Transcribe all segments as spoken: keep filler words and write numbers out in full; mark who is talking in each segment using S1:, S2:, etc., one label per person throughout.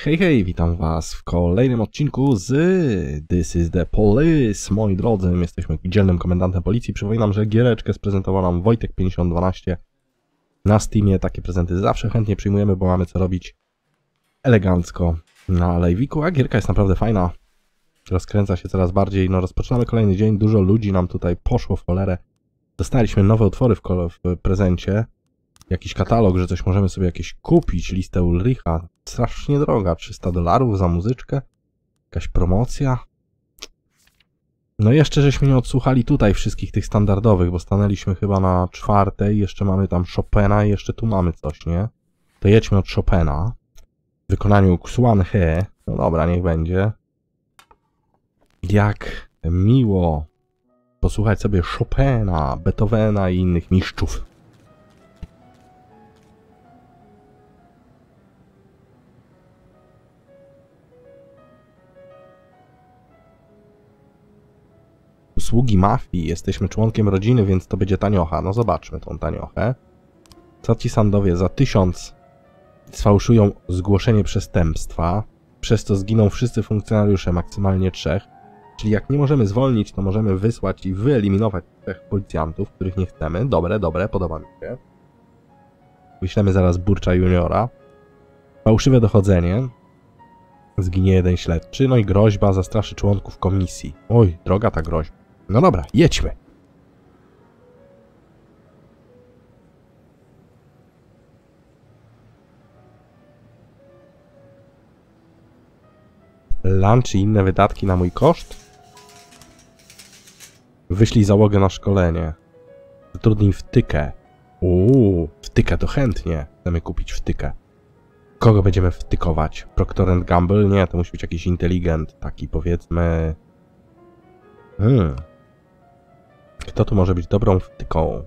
S1: Hej, hej, witam was w kolejnym odcinku z This is the Police. Moi drodzy, my jesteśmy dzielnym komendantem policji. Przypominam, że giereczkę sprezentował nam Wojtek pięćdziesiąt dwanaście na Steamie. Takie prezenty zawsze chętnie przyjmujemy, bo mamy co robić elegancko na live'iku, a gierka jest naprawdę fajna. Rozkręca się coraz bardziej. No, rozpoczynamy kolejny dzień, dużo ludzi nam tutaj poszło w cholerę. Dostaliśmy nowe utwory w, w prezencie. Jakiś katalog, że coś możemy sobie jakieś kupić, listę Ulricha. Strasznie droga, trzysta dolarów za muzyczkę. Jakaś promocja. No i jeszcze żeśmy nie odsłuchali tutaj wszystkich tych standardowych, bo stanęliśmy chyba na czwartej, jeszcze mamy tam Chopina i jeszcze tu mamy coś, nie? To jedźmy od Chopina. W wykonaniu Xuan He. No dobra, niech będzie. Jak miło posłuchać sobie Chopina, Beethovena i innych mistrzów. Usługi mafii. Jesteśmy członkiem rodziny, więc to będzie taniocha. No zobaczmy tą taniochę. Co ci sandowie za tysiąc sfałszują zgłoszenie przestępstwa, przez co zginą wszyscy funkcjonariusze, maksymalnie trzech. Czyli jak nie możemy zwolnić, to możemy wysłać i wyeliminować trzech policjantów, których nie chcemy. Dobre, dobre, podoba mi się. Wyślemy zaraz Burcza Juniora. Fałszywe dochodzenie. Zginie jeden śledczy. No i groźba zastraszy członków komisji. Oj, droga ta groźba. No dobra, jedźmy. Lunch i inne wydatki na mój koszt? Wyślij załogę na szkolenie. Zatrudnij wtykę. Uuu, wtykę to chętnie. Chcemy kupić wtykę. Kogo będziemy wtykować? Procter and Gamble? Nie, to musi być jakiś inteligent. Taki powiedzmy... Hmm... Kto tu może być dobrą wtyką?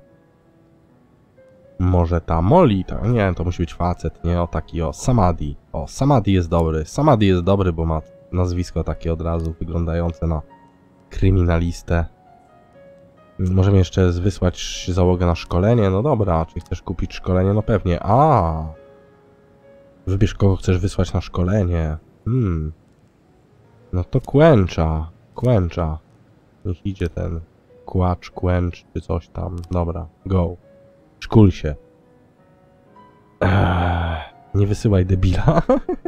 S1: Może ta Molly? Ta... Nie, to musi być facet, nie? O taki, o, Samadhi. O, Samadhi jest dobry. Samadhi jest dobry, bo ma nazwisko takie od razu wyglądające na kryminalistę. Możemy jeszcze wysłać załogę na szkolenie. No dobra, czy chcesz kupić szkolenie? No pewnie. A, wybierz, kogo chcesz wysłać na szkolenie. Hmm. No to Kłęcza. Kłęcza. Niech idzie ten... Kłacz, Kłęcz, czy coś tam. Dobra, go. Szkól się. Eee, nie wysyłaj debila.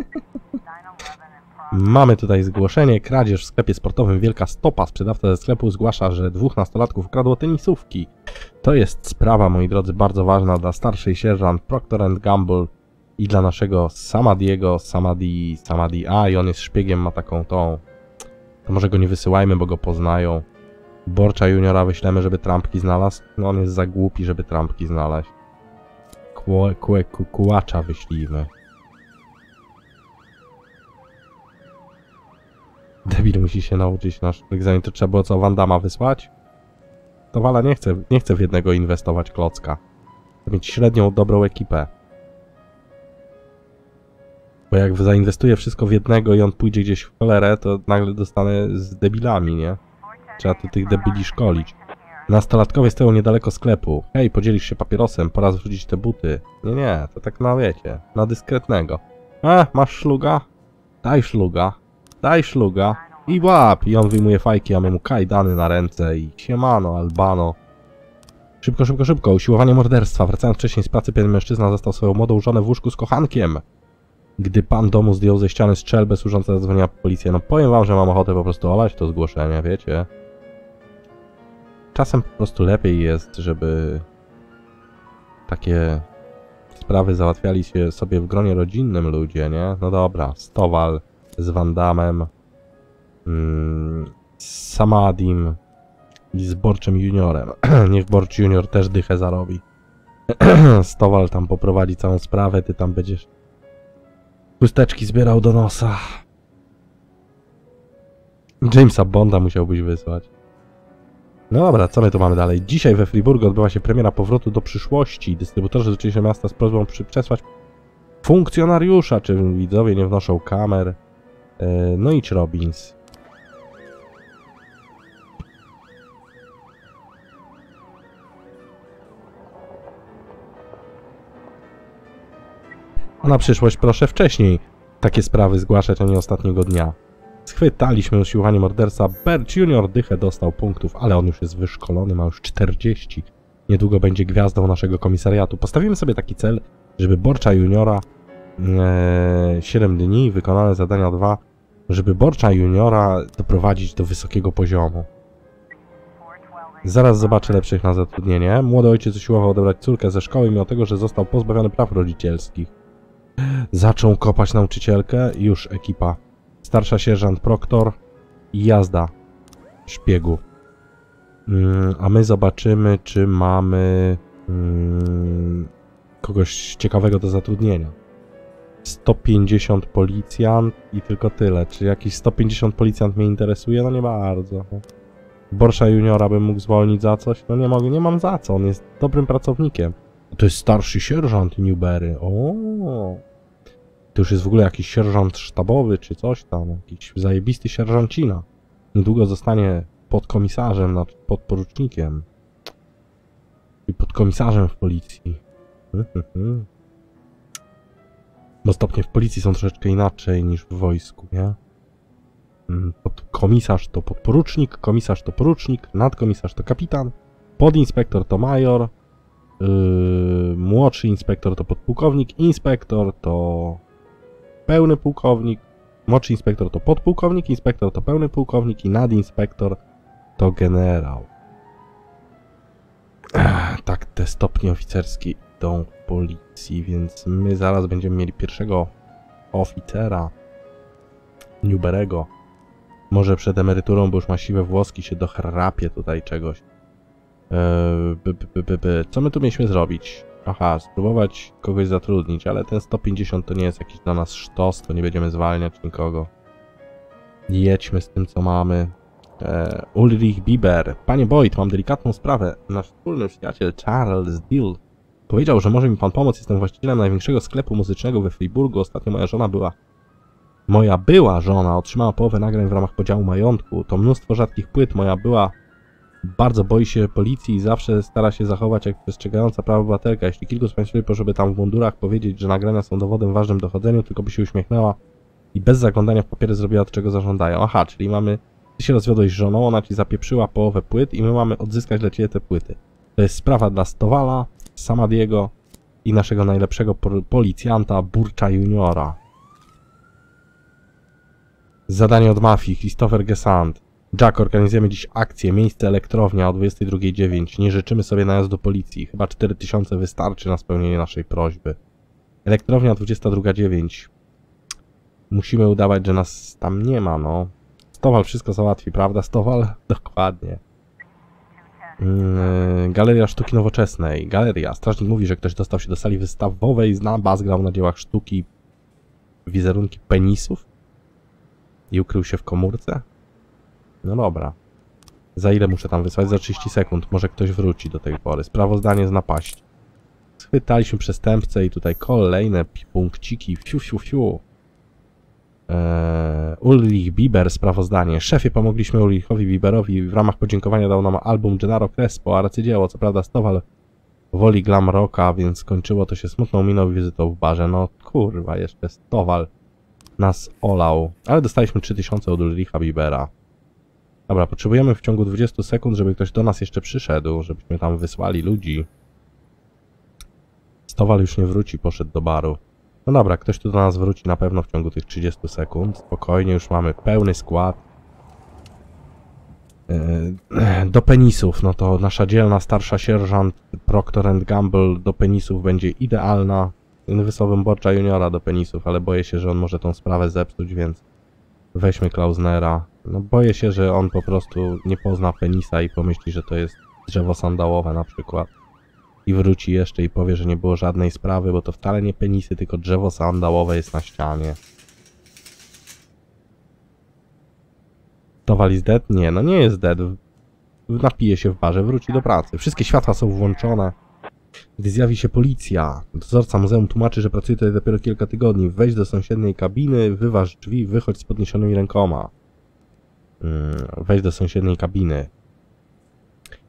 S1: Mamy tutaj zgłoszenie. Kradzież w sklepie sportowym Wielka Stopa. Sprzedawca ze sklepu zgłasza, że dwóch nastolatków ukradło tenisówki. To jest sprawa, moi drodzy, bardzo ważna dla starszej sierżant Procter and Gamble i dla naszego Samadhiego. Samadhi, Samadhi. A, i on jest szpiegiem, ma taką tą... To może go nie wysyłajmy, bo go poznają. Borcza Juniora wyślemy, żeby trampki znalazł. No on jest za głupi, żeby trampki znaleźć. Kłe, kłe, ku, kułacza wyślijmy. Debil musi się nauczyć nasz egzamin. To trzeba było co, Van Damme wysłać? To Wala nie chce, nie chce w jednego inwestować klocka. Chce mieć średnią, dobrą ekipę. Bo jak zainwestuję wszystko w jednego i on pójdzie gdzieś w cholerę, to nagle dostanę z debilami, nie? Trzeba tu tych debili szkolić. Nastolatkowie stoją niedaleko sklepu. Hej, podzielisz się papierosem, pora zwrócić te buty. Nie, nie, to tak na wiecie, na dyskretnego. E, masz szluga? Daj szluga. Daj szluga. I łap! I on wyjmuje fajki, a my mu kajdany na ręce i siemano, Albano. Szybko, szybko, szybko. Usiłowanie morderstwa. Wracając wcześniej z pracy, pewien mężczyzna zastał swoją młodą żonę w łóżku z kochankiem. Gdy pan domu zdjął ze ściany strzelbę, służąca zadzwoniła po policję. No powiem wam, że mam ochotę po prostu olać to zgłoszenie, wiecie. Czasem po prostu lepiej jest, żeby takie sprawy załatwiali się sobie w gronie rodzinnym ludzie, nie? No dobra, Stowal z Van Dammem, mm, z Samadhim i z Borczem Juniorem. Niech Borcz Junior też dychę zarobi. Stowal tam poprowadzi całą sprawę, ty tam będziesz chusteczki zbierał do nosa. Jamesa Bonda musiałbyś wysłać. No dobra, co my tu mamy dalej? Dzisiaj we Friburgu odbyła się premiera Powrotu do przyszłości. Dystrybutorzy zwrócili się miasta z prośbą przesłać funkcjonariusza, czy widzowie nie wnoszą kamer. No idź, Robbins. A na przyszłość proszę wcześniej. takie sprawy zgłaszać, a nie ostatniego dnia. Schwytaliśmy usiłowanie morderstwa. Bert junior dychę dostał punktów, ale on już jest wyszkolony, ma już czterdzieści. Niedługo będzie gwiazdą naszego komisariatu. Postawimy sobie taki cel, żeby Borcza juniora e, siedem dni, wykonane zadania dwa, żeby Borcza juniora doprowadzić do wysokiego poziomu. Zaraz zobaczę lepszych na zatrudnienie. Młody ojciec usiłował odebrać córkę ze szkoły, mimo tego, że został pozbawiony praw rodzicielskich. Zaczął kopać nauczycielkę i już ekipa. Starsza sierżant Proktor i jazda szpiegu. Mm, a my zobaczymy, czy mamy mm, kogoś ciekawego do zatrudnienia. sto pięćdziesiąt policjant i tylko tyle. Czy jakiś sto pięćdziesiąt policjant mnie interesuje? No nie bardzo. Borsza juniora bym mógł zwolnić za coś? No nie mogę, nie mam za co. On jest dobrym pracownikiem. To jest starszy sierżant Newberry. O, to już jest w ogóle jakiś sierżant sztabowy czy coś tam. Jakiś zajebisty sierżancina. Niedługo zostanie podkomisarzem, znaczy podporucznikiem. I podkomisarzem w policji. Bo stopnie w policji są troszeczkę inaczej niż w wojsku, nie? Podkomisarz to podporucznik, komisarz to porucznik, nadkomisarz to kapitan, podinspektor to major, yy, młodszy inspektor to podpułkownik, inspektor to pełny pułkownik, młodszy inspektor to podpułkownik, inspektor to pełny pułkownik i nadinspektor to generał. Ech, tak te stopnie oficerskie idą w policji, więc my zaraz będziemy mieli pierwszego oficera Newberego. Może przed emeryturą, bo już ma siwe włoski, się dochrapie tutaj czegoś. Eee, by, by, by, by. Co my tu mieliśmy zrobić? Aha, spróbować kogoś zatrudnić, ale ten sto pięćdziesiąt to nie jest jakiś dla nas sztos, to nie będziemy zwalniać nikogo. Jedźmy z tym, co mamy. Eee, Ulrich Bieber. Panie Boyd, mam delikatną sprawę. Nasz wspólny przyjaciel Charles Dill powiedział, że może mi pan pomóc. Jestem właścicielem największego sklepu muzycznego we Friburgu. Ostatnio moja żona była... Moja była żona otrzymała połowę nagrań w ramach podziału majątku. To mnóstwo rzadkich płyt. Moja była bardzo boi się policji i zawsze stara się zachować jak przestrzegająca prawa obywatelka. Jeśli kilku z państwa poszło, żeby tam w mundurach powiedzieć, że nagrania są dowodem ważnym w dochodzeniu, tylko by się uśmiechnęła i bez zaglądania w papiery zrobiła to, czego zażądają. Aha, czyli mamy... Ty się rozwiodłeś z żoną, ona ci zapieprzyła połowę płyt i my mamy odzyskać dla ciebie te płyty. To jest sprawa dla Stowala, Samadiego i naszego najlepszego policjanta Burcza juniora. Zadanie od mafii, Christopher Gesant. Jack, organizujemy dziś akcję, miejsce elektrownia o dwudziestej drugiej dziewięć. Nie życzymy sobie najazdu policji. Chyba cztery tysiące wystarczy na spełnienie naszej prośby. Elektrownia dwudziesta druga dziewięć. Musimy udawać, że nas tam nie ma, no. Stowal wszystko załatwi, prawda, Stowal? Dokładnie. Yy, Galeria Sztuki Nowoczesnej. Galeria. Strażnik mówi, że ktoś dostał się do sali wystawowej, zna bazgrał na dziełach sztuki wizerunki penisów i ukrył się w komórce. No dobra. Za ile muszę tam wysłać? Za trzydzieści sekund. Może ktoś wróci do tej pory. Sprawozdanie z napaści. Schwytaliśmy przestępcę i tutaj kolejne punkciki. Fiu, fiu, fiu. Eee, Ulrich Bieber, sprawozdanie. Szefie, pomogliśmy Ulrichowi Bieberowi. W ramach podziękowania dał nam album Gennaro Crespo, arcydzieło. Co prawda Stowal woli glam rocka, więc skończyło to się smutną miną wizytą w barze. No kurwa, jeszcze Stowal nas olał. Ale dostaliśmy trzy tysiące od Ulricha Biebera. Dobra, potrzebujemy w ciągu dwudziestu sekund, żeby ktoś do nas jeszcze przyszedł, żebyśmy tam wysłali ludzi. Stowal już nie wróci, poszedł do baru. No dobra, ktoś tu do nas wróci na pewno w ciągu tych trzydziestu sekund. Spokojnie, już mamy pełny skład. Yy, do penisów, no to nasza dzielna starsza sierżant Proctor and Gamble do penisów będzie idealna. Wysłałbym Borcza juniora do penisów, ale boję się, że on może tą sprawę zepsuć, więc weźmy Klausnera. No boję się, że on po prostu nie pozna penisa i pomyśli, że to jest drzewo sandałowe na przykład. I wróci jeszcze i powie, że nie było żadnej sprawy, bo to wcale nie penisy, tylko drzewo sandałowe jest na ścianie. Towal is dead? Nie, no nie jest dead. Napije się w barze, wróci do pracy. Wszystkie światła są włączone. Gdy zjawi się policja, dozorca muzeum tłumaczy, że pracuje tutaj dopiero kilka tygodni. Wejdź do sąsiedniej kabiny, wyważ drzwi, wychodź z podniesionymi rękoma. Hmm, wejdź do sąsiedniej kabiny.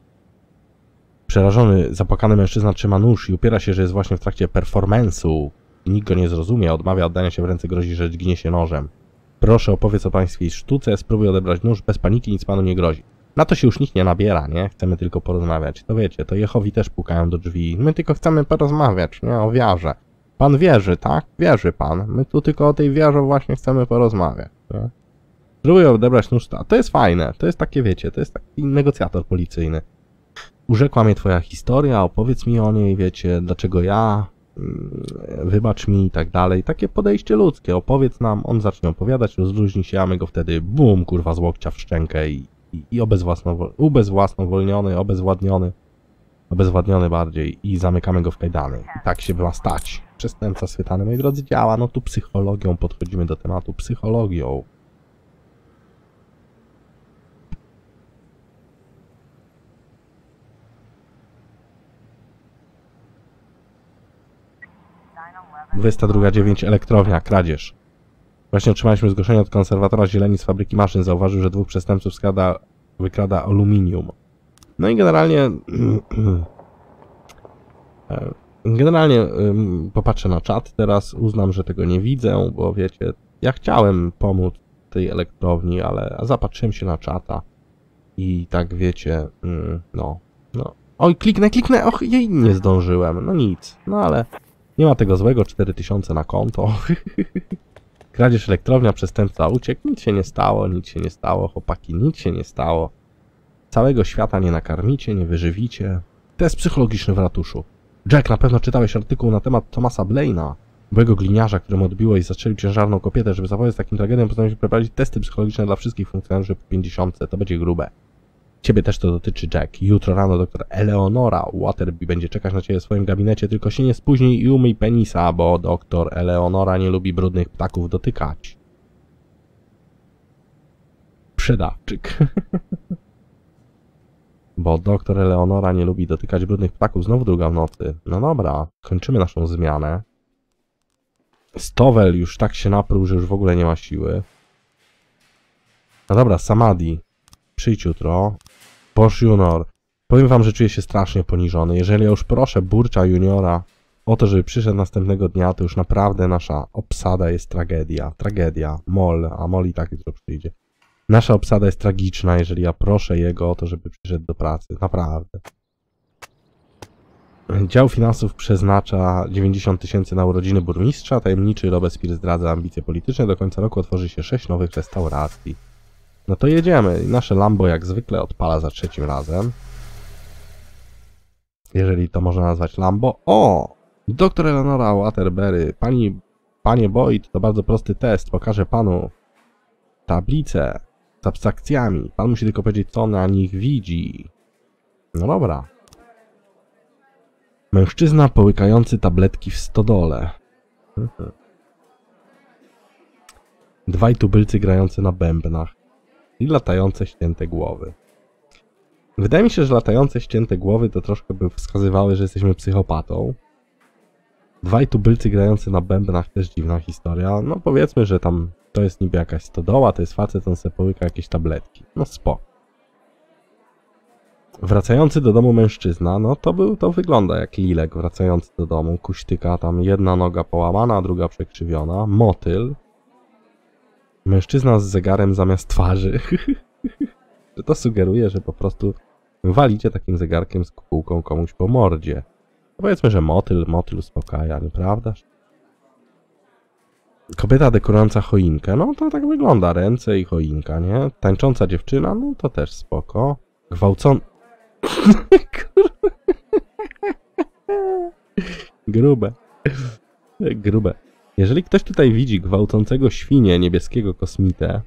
S1: Przerażony, zapłakany mężczyzna trzyma nóż i upiera się, że jest właśnie w trakcie performance'u. nikt go nie zrozumie, odmawia oddania się w ręce, grozi, że dźgnie się nożem. Proszę, opowiedz o pańskiej sztuce, spróbuj odebrać nóż, bez paniki, nic panu nie grozi. Na to się już nikt nie nabiera, nie? Chcemy tylko porozmawiać. To wiecie, to Jehowi też pukają do drzwi. My tylko chcemy porozmawiać, nie? O wiarze. Pan wierzy, tak? Wierzy pan. My tu tylko o tej wierze właśnie chcemy porozmawiać, nie? Spróbuję odebrać nóż. To jest fajne. To jest takie, wiecie, to jest taki negocjator policyjny. Urzekła mnie twoja historia, opowiedz mi o niej, wiecie, dlaczego ja, wybacz mi i tak dalej. Takie podejście ludzkie. Opowiedz nam, on zacznie opowiadać, rozluźni się, a my go wtedy bum, kurwa, z łokcia w szczękę i, i, i obezwłasnowol... ubezwłasnowolniony, obezwładniony, obezwładniony bardziej i zamykamy go w kajdany. I tak się ma stać. Przestępca schwytany, moi drodzy, działa. No tu psychologią podchodzimy do tematu, psychologią. dwudziesta druga dziewięć elektrownia, kradzież. Właśnie otrzymaliśmy zgłoszenie od konserwatora zieleni z fabryki maszyn. Zauważył, że dwóch przestępców skrada, wykrada aluminium. No i generalnie... Generalnie popatrzę na czat teraz, uznam, że tego nie widzę, bo wiecie, ja chciałem pomóc tej elektrowni, ale zapatrzyłem się na czata i tak wiecie, no, no. Oj, kliknę, kliknę, och, jej, nie zdążyłem, no nic, no ale... Nie ma tego złego, cztery tysiące na konto. Kradzież elektrownia, przestępca uciekł, nic się nie stało, nic się nie stało, chłopaki, nic się nie stało. Całego świata nie nakarmicie, nie wyżywicie. Test psychologiczny w ratuszu. Jack, na pewno czytałeś artykuł na temat Thomasa Blaina, byłego gliniarza, któremu odbiło i zastrzelił ciężarną kobietę. Żeby zapobiec takim tragediom, postanowił przeprowadzić testy psychologiczne dla wszystkich funkcjonariuszy po pięćdziesiątce. To będzie grube. Ciebie też to dotyczy, Jack. Jutro rano doktor Eleonora Waterby będzie czekać na ciebie w swoim gabinecie, tylko się nie spóźnij i umyj penisa, bo doktor Eleonora nie lubi brudnych ptaków dotykać. Przedawczyk. Bo doktor Eleonora nie lubi dotykać brudnych ptaków. Znowu druga w nocy. No dobra, kończymy naszą zmianę. Stowel już tak się napruł, że już w ogóle nie ma siły. No dobra, Samadhi. Przyjdź jutro. Bosch Junior. Powiem wam, że czuję się strasznie poniżony. Jeżeli ja już proszę Burcza Juniora o to, żeby przyszedł następnego dnia, to już naprawdę nasza obsada jest tragedia. Tragedia. Mol, a Mol i tak jutro przyjdzie. Nasza obsada jest tragiczna, jeżeli ja proszę jego o to, żeby przyszedł do pracy. Naprawdę. Dział finansów przeznacza dziewięćdziesiąt tysięcy na urodziny burmistrza. Tajemniczy Robespierre zdradza ambicje polityczne. Do końca roku otworzy się sześć nowych restauracji. No to jedziemy. Nasze Lambo jak zwykle odpala za trzecim razem. Jeżeli to można nazwać Lambo. O! Doktor Eleonora Waterbury. Pani, panie Boyd, to bardzo prosty test. Pokażę panu tablicę z abstrakcjami. Pan musi tylko powiedzieć, co na nich widzi. No dobra. Mężczyzna połykający tabletki w stodole. Mhm. Dwaj tubylcy grający na bębnach. I latające ścięte głowy. Wydaje mi się, że latające ścięte głowy to troszkę by wskazywały, że jesteśmy psychopatą. Dwaj tubylcy grający na bębnach, też dziwna historia. No powiedzmy, że tam to jest niby jakaś stodoła, to jest facet, on sobie połyka jakieś tabletki. No spoko. Wracający do domu mężczyzna, no to był, to wygląda jak Lilek wracający do domu. Kuśtyka, tam jedna noga połamana, druga przekrzywiona. Motyl. Mężczyzna z zegarem zamiast twarzy. Że to sugeruje, że po prostu walicie takim zegarkiem z kukułką komuś po mordzie. No powiedzmy, że motyl, motyl uspokaja, nieprawdaż? Kobieta dekorująca choinkę, no to tak wygląda, ręce i choinka, nie? Tańcząca dziewczyna, no to też spoko. Gwałcon... Grube. Grube. Jeżeli ktoś tutaj widzi gwałcącego świnię niebieskiego kosmitę,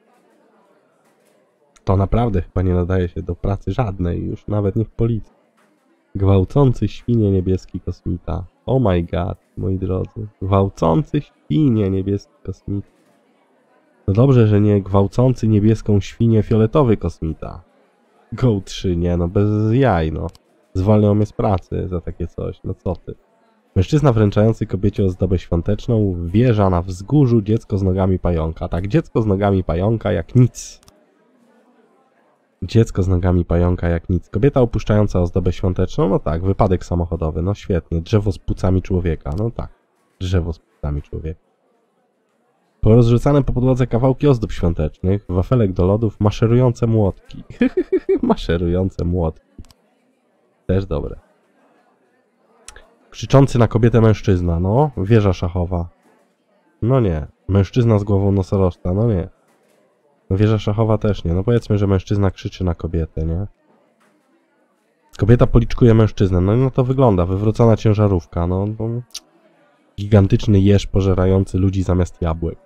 S1: to naprawdę chyba nie nadaje się do pracy żadnej, już nawet nie w policji. Gwałcący świnię niebieski kosmita. Oh my god, moi drodzy. Gwałcący świnię niebieski kosmita. To dobrze, że nie gwałcący niebieską świnię fioletowy kosmita. Go trzy, nie no, bez jaj, no. Zwolnią mnie z pracy za takie coś, no co ty. Mężczyzna wręczający kobiecie ozdobę świąteczną, wieża na wzgórzu, dziecko z nogami pająka. Tak, dziecko z nogami pająka jak nic. Dziecko z nogami pająka jak nic. Kobieta opuszczająca ozdobę świąteczną, no tak, wypadek samochodowy, no świetnie. Drzewo z płucami człowieka, no tak. Drzewo z płotami, człowiek. Porozrzucane po podłodze kawałki ozdób świątecznych, wafelek do lodów, maszerujące młotki. Maszerujące młotki. Też dobre. Krzyczący na kobietę mężczyzna, no. Wieża szachowa. No nie. Mężczyzna z głową nosorożca, no nie. No wieża szachowa też nie. No powiedzmy, że mężczyzna krzyczy na kobietę, nie? Kobieta policzkuje mężczyznę. No i no to wygląda. Wywrócona ciężarówka, no. no. Gigantyczny jeż pożerający ludzi zamiast jabłek.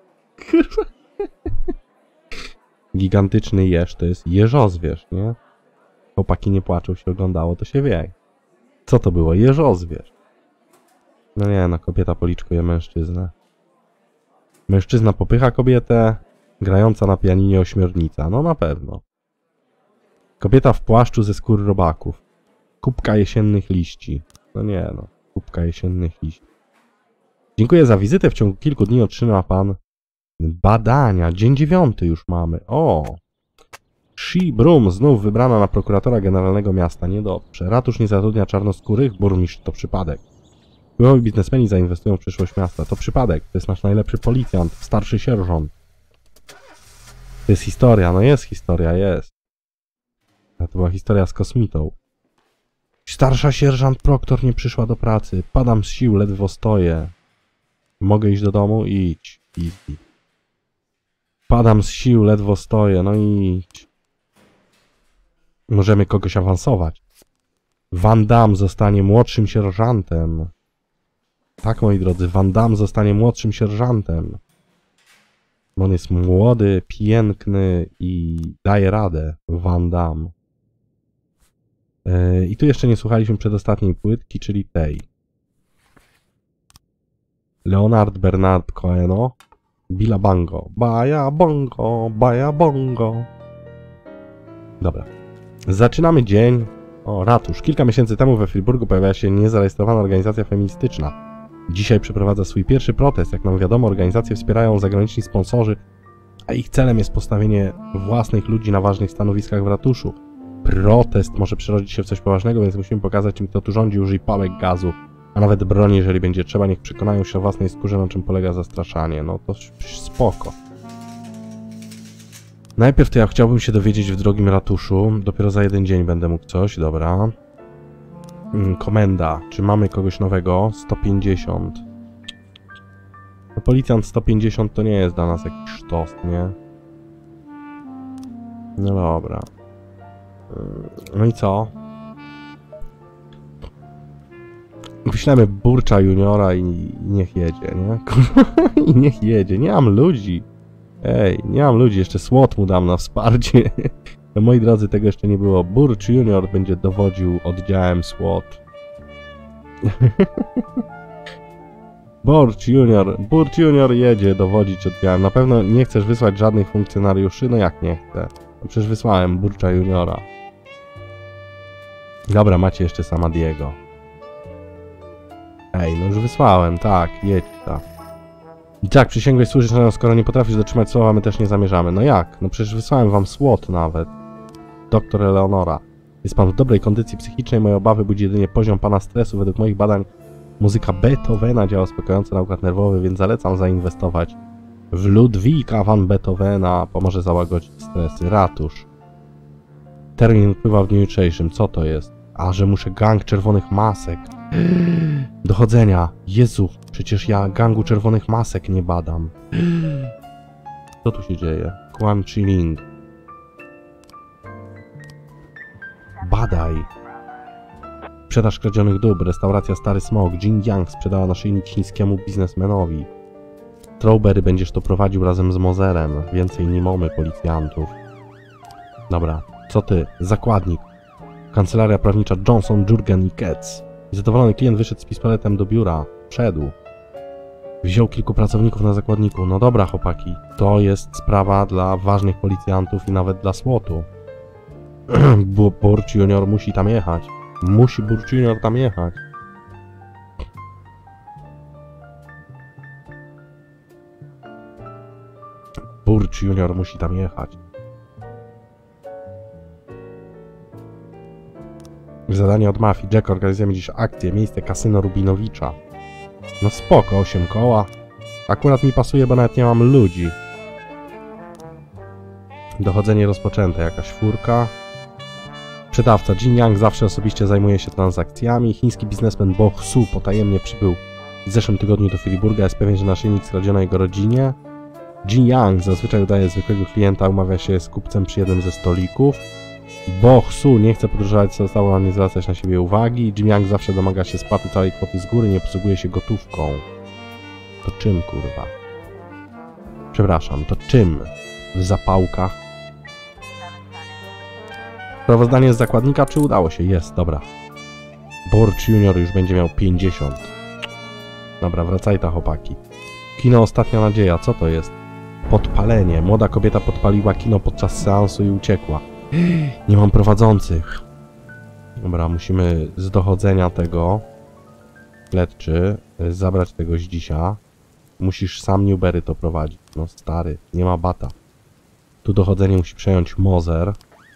S1: Gigantyczny jeż to jest jeżozwierz, nie? Chłopaki nie płaczą, się oglądało, to się wie. Co to było? Jeżozwierz. No nie, no kobieta policzkuje mężczyznę. Mężczyzna popycha kobietę, grająca na pianinie ośmiornica. No na pewno. Kobieta w płaszczu ze skór robaków. Kubka jesiennych liści. No nie no, kubka jesiennych liści. Dziękuję za wizytę. W ciągu kilku dni otrzyma pan badania. Dzień dziewiąty już mamy. O! Shi Brum znów wybrana na prokuratora generalnego miasta. Niedobrze. Ratusz nie zatrudnia czarnoskórych. Burmistrz to przypadek. Wpływowi biznesmeni zainwestują w przyszłość miasta. To przypadek. To jest nasz najlepszy policjant. Starszy sierżant. To jest historia. No jest historia, jest. A to była historia z kosmitą. Starsza sierżant Proktor nie przyszła do pracy. Padam z sił, ledwo stoję. Mogę iść do domu? Idź. Easy. Padam z sił, ledwo stoję. No i idź. Możemy kogoś awansować. Van Damme zostanie młodszym sierżantem. Tak, moi drodzy, Van Damme zostanie młodszym sierżantem. On jest młody, piękny i daje radę. Van Damme. Yy, I tu jeszcze nie słuchaliśmy przedostatniej płytki, czyli tej. Leonard Bernard Coheno. Billa Bango. Baja bongo, baja bongo. Dobra. Zaczynamy dzień. O, ratusz. Kilka miesięcy temu we Friburgu pojawiła się niezarejestrowana organizacja feministyczna. Dzisiaj przeprowadza swój pierwszy protest. Jak nam wiadomo, organizacje wspierają zagraniczni sponsorzy, a ich celem jest postawienie własnych ludzi na ważnych stanowiskach w ratuszu. Protest może przerodzić się w coś poważnego, więc musimy pokazać, czym kto tu rządzi, użyj pałek gazu, a nawet broni, jeżeli będzie trzeba. Niech przekonają się o własnej skórze, na czym polega zastraszanie. No to spoko. Najpierw to ja chciałbym się dowiedzieć w drogim ratuszu. Dopiero za jeden dzień będę mógł coś, dobra. Komenda. Czy mamy kogoś nowego? sto pięćdziesiąt. No, policjant sto pięćdziesiąt to nie jest dla nas jakiś sztos, nie? No dobra. No i co? Wyślemy Burcza Juniora i niech jedzie, nie? I niech jedzie. Nie mam ludzi. Ej, nie mam ludzi. Jeszcze SWAT mu dam na wsparcie. No, moi drodzy, tego jeszcze nie było. Burcz Junior będzie dowodził oddziałem SWAT. Burcz Junior. Burcz Junior jedzie dowodzić oddziałem. Na pewno nie chcesz wysłać żadnych funkcjonariuszy? No jak nie chcę? No przecież wysłałem Burcza Juniora. Dobra, macie jeszcze Samadiego. Ej, no już wysłałem, tak, jedź tak. I tak, przysięgłeś służyć nam, skoro nie potrafisz dotrzymać słowa, my też nie zamierzamy. No jak? No przecież wysłałem wam SWAT nawet. Doktor Eleonora. Jest pan w dobrej kondycji psychicznej, moje obawy budzi jedynie poziom pana stresu. Według moich badań muzyka Beethovena działa uspokajająco na układ nerwowy, więc zalecam zainwestować w Ludwika van Beethovena. Pomoże załagodzić stresy. Ratusz. Termin wpływa w dniu jutrzejszym. Co to jest? A, że muszę gang czerwonych masek. Dochodzenia. Jezu, przecież ja gangu czerwonych masek nie badam. Co tu się dzieje? Quan Chi Ling. Badaj. Sprzedaż kradzionych dóbr. Restauracja Stary Smok. Jin Yang sprzedała naszyjnik chińskiemu biznesmenowi. Strawberry będziesz to prowadził razem z Mozerem. Więcej nie mamy policjantów. Dobra. Co ty? Zakładnik. Kancelaria prawnicza Johnson, Jurgen i Ketz. Zadowolony klient wyszedł z pistoletem do biura. Wszedł. Wziął kilku pracowników na zakładniku. No dobra, chłopaki. To jest sprawa dla ważnych policjantów i nawet dla SWAT-u. Burcz Junior musi tam jechać. Musi Burcz Junior tam jechać. Burcz Junior musi tam jechać. Zadanie od mafii. Jack, organizujemy dziś akcję. Miejsce kasyno Rubinowicza. No spoko, osiem koła. Akurat mi pasuje, bo nawet nie mam ludzi. Dochodzenie rozpoczęte, jakaś furka. Sprzedawca Jin Yang zawsze osobiście zajmuje się transakcjami. Chiński biznesmen Bo Su potajemnie przybył w zeszłym tygodniu do Filiburga. Jest pewien, że naszyjnik skradziono jego rodzinie. Jin Yang zazwyczaj udaje zwykłego klienta, umawia się z kupcem przy jednym ze stolików. Bo Su nie chce podróżować, zostało nie zwracać na siebie uwagi. Jin Yang zawsze domaga się spłaty całej kwoty z góry, nie posługuje się gotówką. To czym, kurwa? Przepraszam, to czym? W zapałkach? Sprawozdanie z zakładnika, czy udało się? Jest, dobra. Borch Junior już będzie miał pięćdziesiąt. Dobra, wracaj ta chłopaki. Kino Ostatnia Nadzieja, co to jest? Podpalenie. Młoda kobieta podpaliła kino podczas seansu i uciekła. Nie mam prowadzących. Dobra, musimy z dochodzenia tego, śledczy, zabrać tego Zdzisia. Musisz sam Newbery to prowadzić. No stary, nie ma bata. Tu dochodzenie musi przejąć Mozer.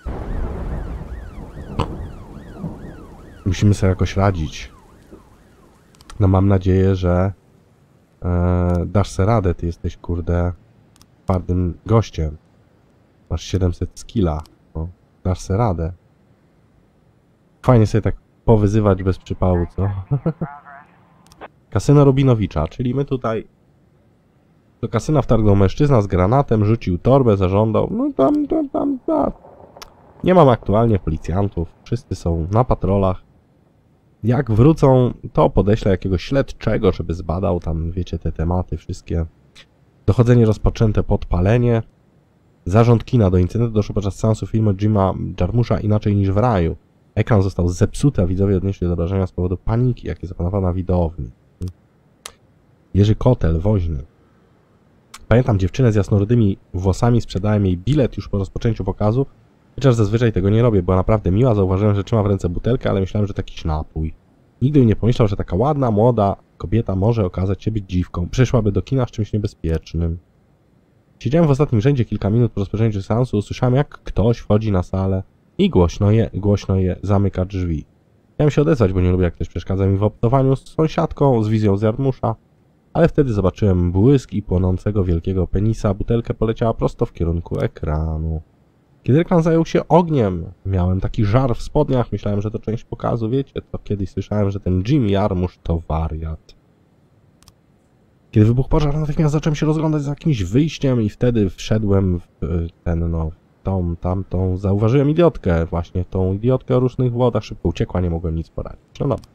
S1: Musimy sobie jakoś radzić. No mam nadzieję, że e, dasz sobie radę. Ty jesteś, kurde, twardym gościem. Masz siedemset skilla. No, dasz sobie radę. Fajnie sobie tak powyzywać bez przypału, co? Kasyno Rubinowicza, czyli my tutaj do kasyna wtargnął mężczyzna z granatem, rzucił torbę, zażądał. No tam, tam, tam, tam. Nie mam aktualnie policjantów. Wszyscy są na patrolach. Jak wrócą, to podeślę jakiegoś śledczego, żeby zbadał tam, wiecie, te tematy wszystkie. Dochodzenie rozpoczęte, podpalenie. Zarząd kina. Do incydentu doszło podczas seansu filmu Jima Jarmusza Inaczej niż w raju. Ekran został zepsuty, a widzowie odnieśli do wrażenia z powodu paniki, jakie zapanowano na widowni. Jerzy Kotel, woźny. Pamiętam dziewczynę z jasnorudymi włosami, sprzedałem jej bilet już po rozpoczęciu pokazu, chociaż zazwyczaj tego nie robię, była naprawdę miła, zauważyłem, że trzyma w ręce butelkę, ale myślałem, że to jakiś napój. Nigdy bym nie pomyślał, że taka ładna, młoda kobieta może okazać się być dziwką. Przyszłaby do kina z czymś niebezpiecznym. Siedziałem w ostatnim rzędzie kilka minut po rozpoczęciu seansu, usłyszałem, jak ktoś wchodzi na salę i głośno je, głośno je zamyka drzwi. Chciałem się odezwać, bo nie lubię, jak ktoś przeszkadza mi w obcowaniu z sąsiadką, z wizją z Jarmusza, ale wtedy zobaczyłem błysk i płonącego wielkiego penisa. Butelka poleciała prosto w kierunku ekranu. Kiedy ekran zajął się ogniem, miałem taki żar w spodniach, myślałem, że to część pokazu, wiecie, to kiedyś słyszałem, że ten Jim Jarmusz to wariat. Kiedy wybuchł pożar, natychmiast zacząłem się rozglądać za jakimś wyjściem i wtedy wszedłem w ten, no, tą, tamtą, zauważyłem idiotkę, właśnie tą idiotkę o różnych włodach, szybko uciekła, nie mogłem nic poradzić. No dobra.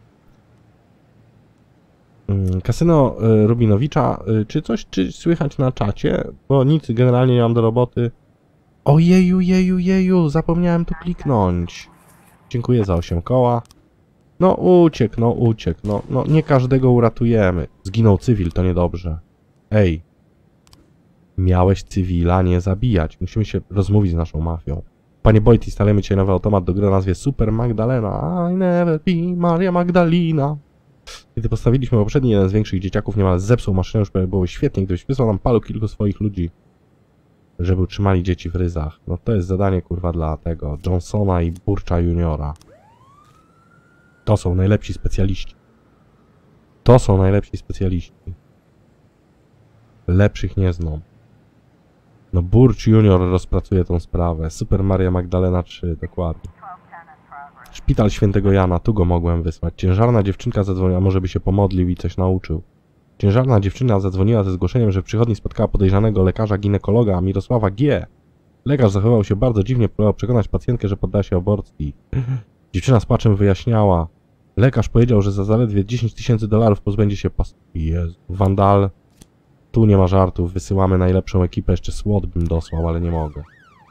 S1: Kasyno Rubinowicza, czy coś czy słychać na czacie? Bo nic generalnie nie mam do roboty. Ojeju, jeju, jeju, zapomniałem tu kliknąć. Dziękuję za osiem koła. No uciekł, no uciekł, no, no nie każdego uratujemy. Zginął cywil, to niedobrze. Ej. Miałeś cywila nie zabijać. Musimy się rozmówić z naszą mafią. Panie Boyd, instalujemy dzisiaj nowy automat do gry o nazwie Super Magdalena. I never be Maria Magdalena. Kiedy postawiliśmy poprzedni, jeden z większych dzieciaków niemal zepsuł maszynę, już było świetnie, gdybyś wysłał nam paru kilku swoich ludzi, żeby utrzymali dzieci w ryzach. No to jest zadanie, kurwa, dla tego Johnsona i Burcha Juniora. To są najlepsi specjaliści. To są najlepsi specjaliści. Lepszych nie znam. No Burch Junior rozpracuje tą sprawę. Super Maria Magdalena trzy, dokładnie. Szpital Świętego Jana, tu go mogłem wysłać. Ciężarna dziewczynka zadzwoniła, może by się pomodlił i coś nauczył. Ciężarna dziewczyna zadzwoniła ze zgłoszeniem, że w przychodni spotkała podejrzanego lekarza ginekologa Mirosława G. Lekarz zachowywał się bardzo dziwnie, próbował przekonać pacjentkę, że podda się aborcji. Dziewczyna z płaczem wyjaśniała. Lekarz powiedział, że za zaledwie dziesięć tysięcy dolarów pozbędzie się pas... Jezu. Wandal. Tu nie ma żartów, wysyłamy najlepszą ekipę, jeszcze SWAT bym dosłał, ale nie mogę.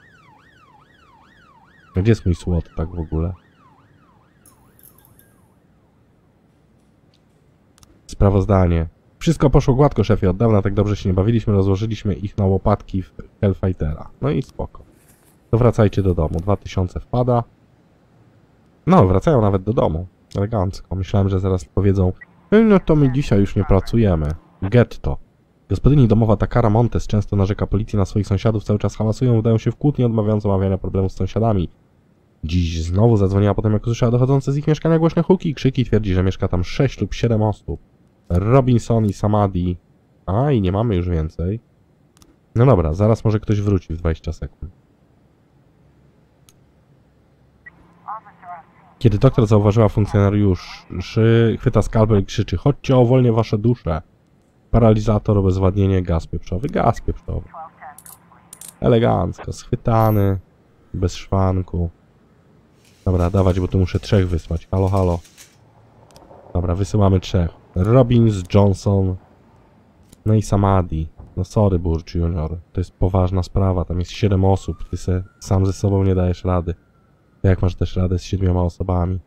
S1: Gdzie jest mój SWAT tak w ogóle? Sprawozdanie. Wszystko poszło gładko, szefie. Od dawna tak dobrze się nie bawiliśmy. Rozłożyliśmy ich na łopatki w Hellfightera. No i spoko. To wracajcie do domu. dwa tysiące wpada. No, wracają nawet do domu. Elegancko. Myślałem, że zaraz powiedzą, no to my dzisiaj już nie pracujemy. Getto. Gospodyni domowa Takara Montes często narzeka policji na swoich sąsiadów. Cały czas hałasują, udają się w kłótni, odmawiając omawiania problemów z sąsiadami. Dziś znowu zadzwoniła potem, jak usłyszała dochodzące z ich mieszkania głośne huki i krzyki. Twierdzi, że mieszka tam sześć lub siedem osób. Robinson i Samadi. A, i nie mamy już więcej. No dobra, zaraz może ktoś wróci w dwadzieścia sekund. Kiedy doktor zauważyła funkcjonariuszy, chwyta skalpel i krzyczy: chodźcie, uwolnię wasze dusze. Paralizator, obezwładnienie, gaz pieprzowy, gaz pieprzowy. Elegancko, schwytany, bez szwanku. Dobra, dawać, bo tu muszę trzech wysłać. Halo, halo. Dobra, wysyłamy trzech. Robbins, Johnson, no i Samadi. No sorry, Burch Junior, to jest poważna sprawa, tam jest siedem osób, ty se sam ze sobą nie dajesz rady. Jak masz też radę z siedmioma osobami?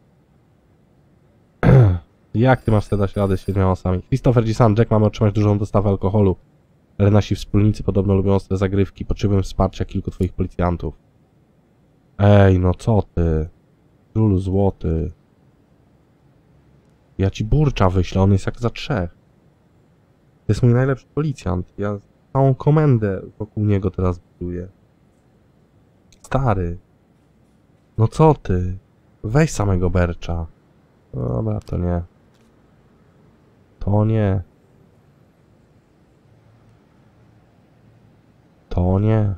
S1: Jak ty masz sobie dać radę z siedmioma osobami? Christopher G. Sam, Jack, mamy otrzymać dużą dostawę alkoholu, ale nasi wspólnicy podobno lubią ostre zagrywki. Potrzebuję wsparcia kilku twoich policjantów. Ej, no co ty? Królu złoty. Ja ci Burcza wyślę, on jest jak za trzech. To jest mój najlepszy policjant. Ja całą komendę wokół niego teraz buduję. Stary. No co ty? Weź samego Bercza. No dobra, to nie. To nie. To nie.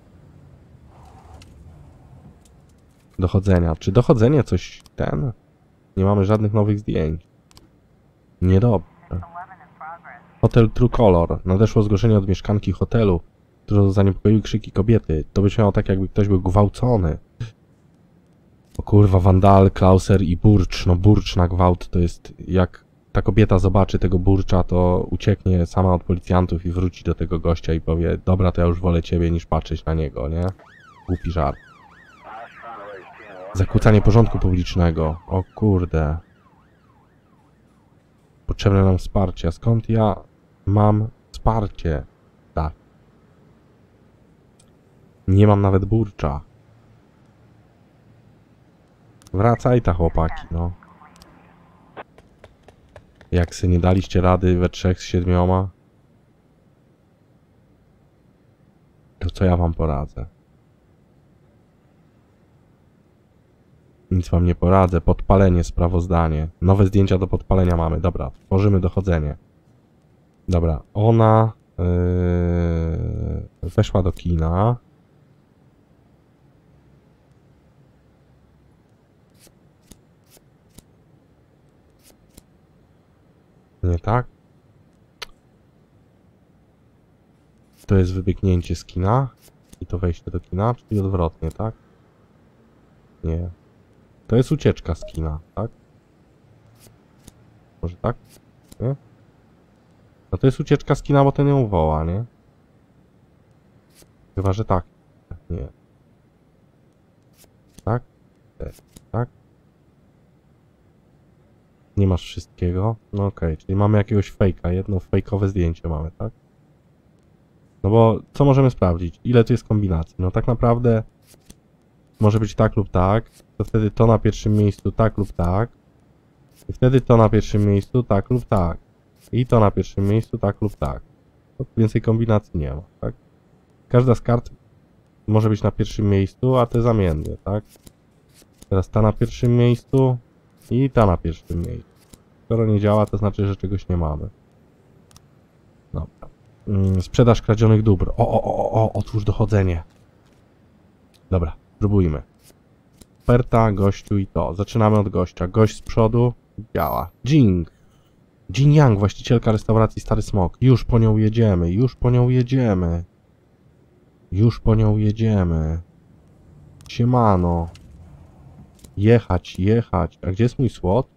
S1: Dochodzenia. Czy dochodzenie coś ten? Nie mamy żadnych nowych zdjęć. Niedobrze. Hotel True Color. Nadeszło zgłoszenie od mieszkanki hotelu, którą zaniepokoiły krzyki kobiety. To brzmiało tak, jakby ktoś był gwałcony. O kurwa, Vandal, Klauser i Burcz. No Burcz na gwałt to jest... Jak ta kobieta zobaczy tego Burcza, to ucieknie sama od policjantów i wróci do tego gościa i powie: dobra, to ja już wolę ciebie niż patrzeć na niego, nie? Głupi żart. Zakłócanie porządku publicznego. O kurde. Potrzebne nam wsparcie. Skąd ja mam wsparcie? Tak. Nie mam nawet Burcza. Wracaj ta chłopaki, no. Jak se nie daliście rady we trzech z siedmioma, to co ja wam poradzę? Nic wam nie poradzę. Podpalenie, sprawozdanie. Nowe zdjęcia do podpalenia mamy. Dobra, tworzymy dochodzenie. Dobra, ona yy, weszła do kina. Nie tak? To jest wybiegnięcie z kina i to wejście do kina, czyli odwrotnie, tak? Nie. To jest ucieczka z kina, tak? Może tak? Nie? No to jest ucieczka z kina, bo ten ją woła, nie? Chyba, że tak. Nie. Tak? Tak? Nie masz wszystkiego? No okej, okay. Czyli mamy jakiegoś fejka, jedno fejkowe zdjęcie mamy, tak? No bo co możemy sprawdzić? Ile tu jest kombinacji? No tak naprawdę może być tak lub tak, to wtedy to na pierwszym miejscu tak lub tak, i wtedy to na pierwszym miejscu tak lub tak, i to na pierwszym miejscu tak lub tak. No, więcej kombinacji nie ma, tak? Każda z kart może być na pierwszym miejscu, a te zamiennie, tak? Teraz ta na pierwszym miejscu i ta na pierwszym miejscu. Skoro nie działa, to znaczy, że czegoś nie mamy. Dobra. Mm, sprzedaż kradzionych dóbr. O, o, o, o, otwórz dochodzenie. Dobra, spróbujmy. Oferta, gościu i to. Zaczynamy od gościa. Gość z przodu. Działa. Jing. Jin Yang, właścicielka restauracji Stary Smok. Już po nią jedziemy, już po nią jedziemy. Już po nią jedziemy. Siemano. Jechać, jechać. A gdzie jest mój słot?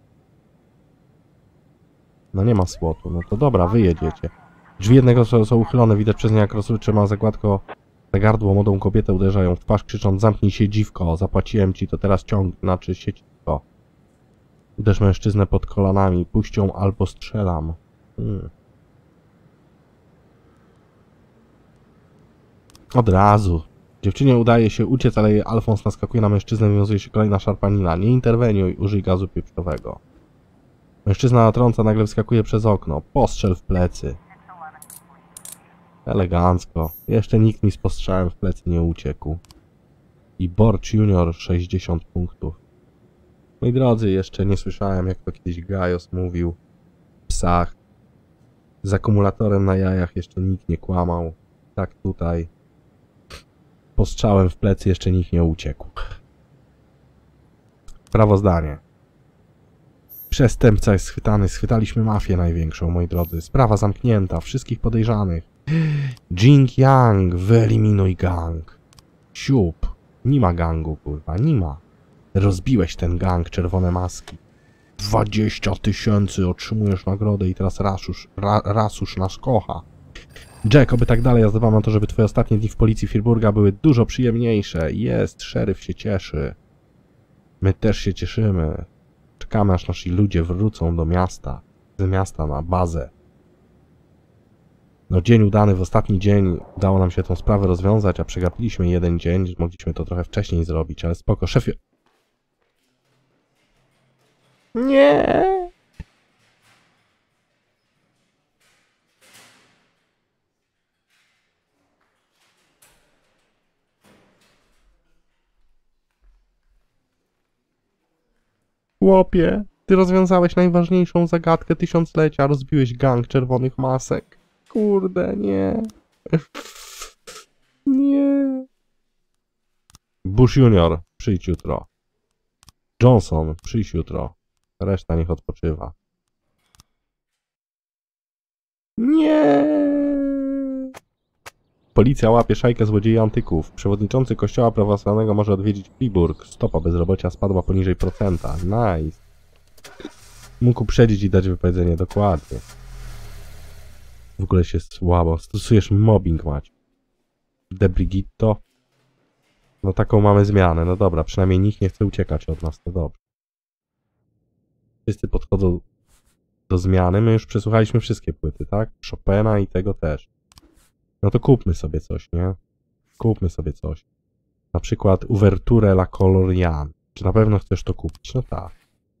S1: No nie ma słotu. No to dobra, wy jedziecie. Drzwi jednego są, są uchylone. Widać przez nie, jak rozrywczy ma za gładko za gardło. Młodą kobietę uderzają w twarz, krzycząc: zamknij się, dziwko. Zapłaciłem ci, to teraz ciąg, znaczy sieciwko. Uderz mężczyznę pod kolanami. Puść ją albo strzelam. Hmm. Od razu. Dziewczynie udaje się uciec, ale jej Alfons naskakuje na mężczyznę, wiązuje się kolejna szarpanina. Nie interweniuj, użyj gazu pieprzowego. Mężczyzna natrąca, nagle wskakuje przez okno. Postrzel w plecy. Elegancko. Jeszcze nikt mi z postrzałem w plecy nie uciekł. I Burch Junior sześćdziesiąt punktów. Moi drodzy, jeszcze nie słyszałem, jak to kiedyś Gajos mówił. Psach. Z akumulatorem na jajach jeszcze nikt nie kłamał. Tak tutaj. Postrzałem w plecy jeszcze nikt nie uciekł. Sprawozdanie. Przestępca jest schwytany. Schwytaliśmy mafię największą, moi drodzy. Sprawa zamknięta. Wszystkich podejrzanych. Jing Yang, wyeliminuj gang. Siup. Nie ma gangu, kurwa. Nie ma. Rozbiłeś ten gang, czerwone maski. dwadzieścia tysięcy otrzymujesz nagrodę i teraz Rasusz, ra, Rasusz nas kocha. Jack, oby tak dalej, ja zdawam na to, żeby twoje ostatnie dni w policji Firburga były dużo przyjemniejsze. Jest, szeryf się cieszy. My też się cieszymy. Czekamy, aż nasi ludzie wrócą do miasta. Z miasta na bazę. No dzień udany, w ostatni dzień udało nam się tą sprawę rozwiązać, a przegapiliśmy jeden dzień, mogliśmy to trochę wcześniej zrobić, ale spoko, szefie. Nie. Chłopie, ty rozwiązałeś najważniejszą zagadkę tysiąclecia, rozbiłeś gang czerwonych masek. Kurde, nie. Nie. Bush junior, przyjdź jutro. Johnson, przyjdź jutro. Reszta niech odpoczywa. Nie. Policja łapie szajkę złodziei antyków. Przewodniczący kościoła prawosławnego może odwiedzić Friburg. Stopa bezrobocia spadła poniżej procenta. Nice. Mógł uprzedzić i dać wypowiedzenie dokładnie. W ogóle się słabo. Stosujesz mobbing, mać. De Brigitto. No taką mamy zmianę. No dobra, przynajmniej nikt nie chce uciekać od nas. To dobrze. Wszyscy podchodzą do zmiany. My już przesłuchaliśmy wszystkie płyty, tak? Chopina i tego też. No to kupmy sobie coś, nie? Kupmy sobie coś. Na przykład Ouverture La Colorian. Czy na pewno chcesz to kupić? No tak.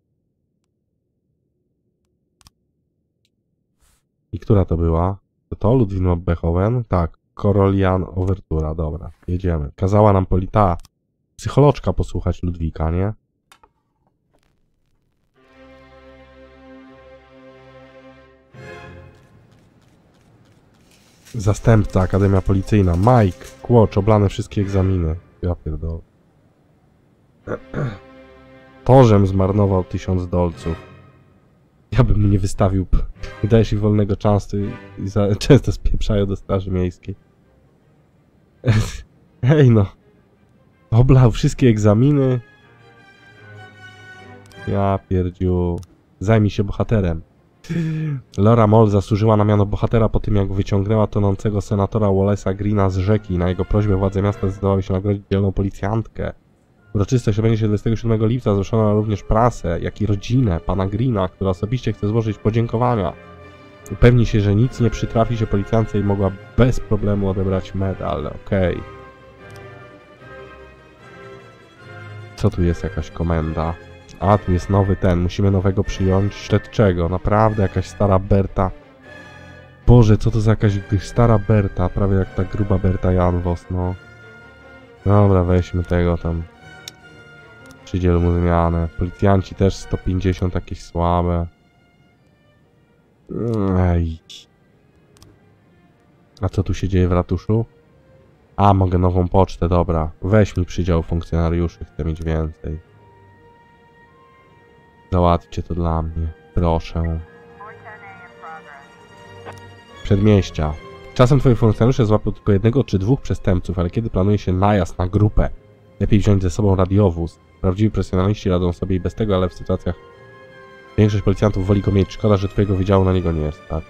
S1: I która to była? To to? Ludwig van Beethoven? Tak. Corolian Ouvertura. Dobra, jedziemy. Kazała nam polita psycholoczka posłuchać Ludwika, nie? Zastępca, Akademia Policyjna. Mike, Kłocz, oblane wszystkie egzaminy. Ja pierdolę. Torzem zmarnował tysiąc dolców. Ja bym mu nie wystawił. Wydajesz ich wolnego czasu i za, często spieprzają do straży miejskiej. Hej no. Oblał wszystkie egzaminy. Ja pierdziu. Zajmij się bohaterem. Laura Moll zasłużyła na miano bohatera po tym, jak wyciągnęła tonącego senatora Wallace'a Greena z rzeki. Na jego prośbę władze miasta zdecydowały się nagrodzić dzielną policjantkę. Uroczystość odbędzie się dwudziestego siódmego lipca. Zaproszono również prasę, jak i rodzinę pana Greena, która osobiście chce złożyć podziękowania. Upewnij się, że nic nie przytrafi się policjance i mogła bez problemu odebrać medal. Okej. Okay. Co tu jest? Jakaś komenda? A, tu jest nowy ten. Musimy nowego przyjąć. Śledczego. Naprawdę jakaś stara Berta. Boże, co to za jakaś stara Berta? Prawie jak ta gruba Berta Janvos, no. Dobra, weźmy tego tam. Przydziel mu zmianę. Policjanci też sto pięćdziesiąt, jakieś słabe. Ej. A co tu się dzieje w ratuszu? A, mogę nową pocztę, dobra. Weź mi przydział funkcjonariuszy, chcę mieć więcej. Załatwcie to dla mnie, proszę. Przedmieścia. Czasem twoi funkcjonariusze złapią tylko jednego czy dwóch przestępców, ale kiedy planuje się najazd na grupę, lepiej wziąć ze sobą radiowóz. Prawdziwi profesjonaliści radzą sobie i bez tego, ale w sytuacjach większość policjantów woli go mieć. Szkoda, że twojego wydziału na niego nie jest, tak?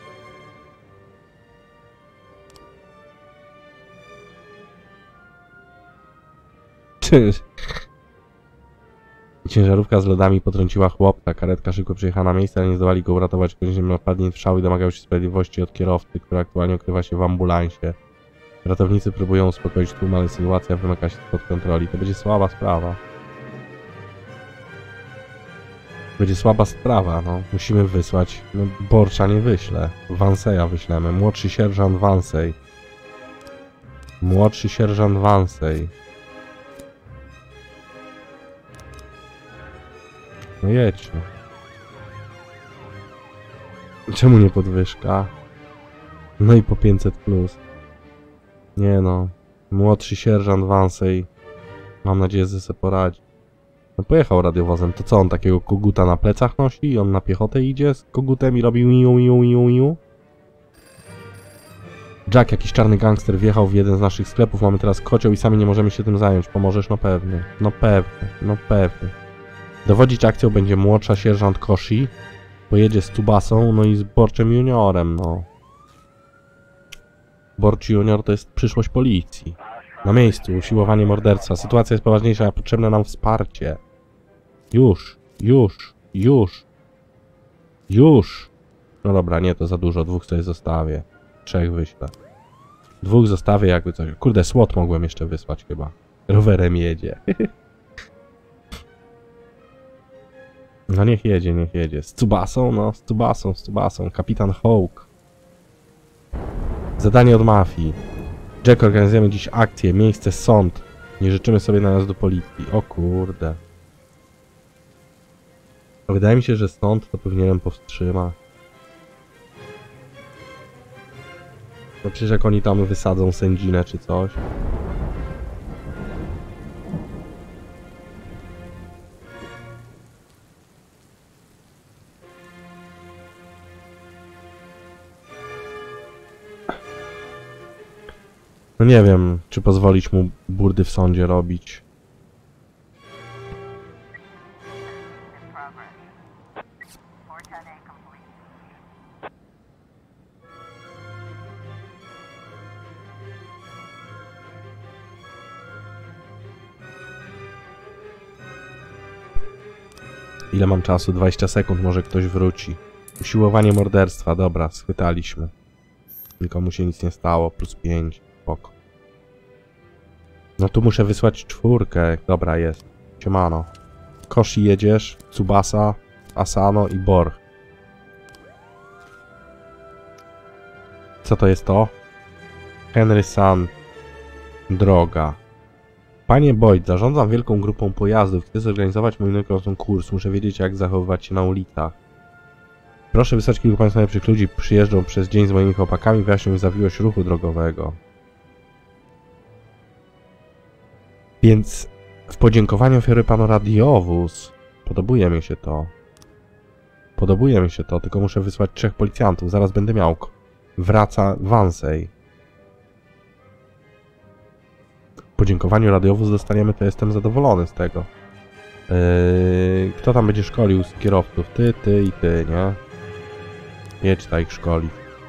S1: Czyż? Ciężarówka z lodami potrąciła chłopca. Karetka szybko przyjechała na miejsce, ale nie zdołali go uratować. Koniecznie napadnięty w szał i domagał się sprawiedliwości od kierowcy, który aktualnie ukrywa się w ambulansie. Ratownicy próbują uspokoić tłum, ale sytuacja wymyka się spod kontroli. To będzie słaba sprawa. Będzie słaba sprawa, no. Musimy wysłać. No, Borcza nie wyślę. Vanseya wyślemy. Młodszy sierżant Vansey. Młodszy sierżant Vansey. No jedźmy. Czemu nie podwyżka? No i po pięćset plus. Nie no. Młodszy sierżant Vansey. Mam nadzieję, że sobie poradzi. No pojechał radiowozem. To co, on takiego koguta na plecach nosi? I on na piechotę idzie z kogutem i robi miu, miu, miu, miu? Jack, jakiś czarny gangster, wjechał w jeden z naszych sklepów. Mamy teraz kocioł i sami nie możemy się tym zająć. Pomożesz? No pewnie. No pewnie. No pewnie. Dowodzić akcją będzie młodsza sierżant Koshi. Pojedzie z Tsubasą, no i z Borczem Juniorem, no. Borcz Junior to jest przyszłość policji. Na miejscu, usiłowanie morderstwa. Sytuacja jest poważniejsza, a potrzebne nam wsparcie. Już, już, już. Już. No dobra, nie, to za dużo. Dwóch sobie zostawię. Trzech wyślę. Dwóch zostawię jakby coś. Kurde, SWAT mogłem jeszcze wysłać chyba. Rowerem jedzie. No niech jedzie, niech jedzie. Z Tsubasą? No, z Tsubasą, z Tsubasą. Kapitan Hawk. Zadanie od mafii. Jack, organizujemy dziś akcję. Miejsce sąd. Nie życzymy sobie najazdu policji. O kurde. Wydaje mi się, że sąd to powinienem powstrzymać. No przecież jak oni tam wysadzą sędzinę czy coś. No nie wiem, czy pozwolić mu burdy w sądzie robić. Ile mam czasu? dwadzieścia sekund, może ktoś wróci. Usiłowanie morderstwa, dobra, schwytaliśmy. Nikomu się nic nie stało, plus pięć. Spoko. No tu muszę wysłać czwórkę. Dobra, jest. Siemano. Koshi jedziesz, Tsubasa, Asano i Borch. Co to jest to? Henry-san. Droga. Panie Boyd, zarządzam wielką grupą pojazdów. Chcę zorganizować mój nowy kurs. Muszę wiedzieć, jak zachowywać się na ulicach. Proszę wysłać kilku państwa najlepszych ludzi. Przyjeżdżą przez dzień z moimi chłopakami. Wyjaśnią zawiłość ruchu drogowego. Więc w podziękowaniu ofiary panu radiowóz. Podobuje mi się to. Podobuje mi się to, tylko muszę wysłać trzech policjantów. Zaraz będę miał. Wraca Vansey. W podziękowaniu radiowóz dostaniemy, to jestem zadowolony z tego. Yy, kto tam będzie szkolił z kierowców? Ty, ty i ty, nie? Jedź ta ich szkoli.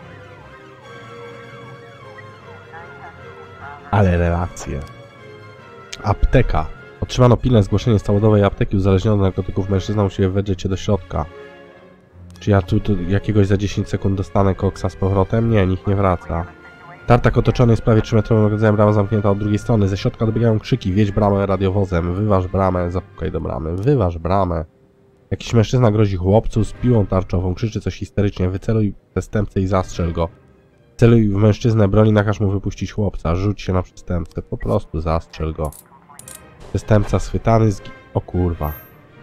S1: Ale relacje. Apteka. Otrzymano pilne zgłoszenie z całodowej apteki. Uzależniony od narkotyków mężczyzna musi wedrzeć się do środka. Czy ja tu, tu jakiegoś za dziesięć sekund dostanę koksa z powrotem? Nie, nikt nie wraca. Tartak otoczony jest prawie trzymetrowym rodzajem, brama zamknięta od drugiej strony. Ze środka dobiegają krzyki. Wiedź bramę radiowozem. Wyważ bramę. Zapukaj do bramy. Wyważ bramę. Jakiś mężczyzna grozi chłopcu z piłą tarczową. Krzyczy coś histerycznie. Wyceluj przestępcę i zastrzel go. Celuj w mężczyznę broni, nakaż mu wypuścić chłopca. Rzuć się na przestępcę. Po prostu zastrzel go. Przestępca schwytany z... O kurwa.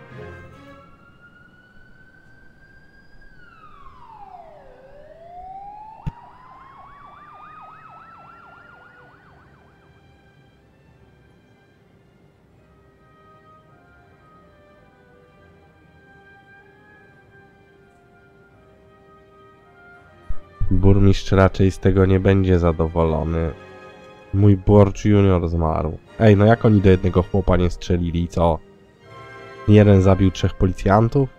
S1: Burmistrz raczej z tego nie będzie zadowolony. Mój Borcz Junior zmarł. Ej, no jak oni do jednego chłopa nie strzelili i co? Jeden zabił trzech policjantów?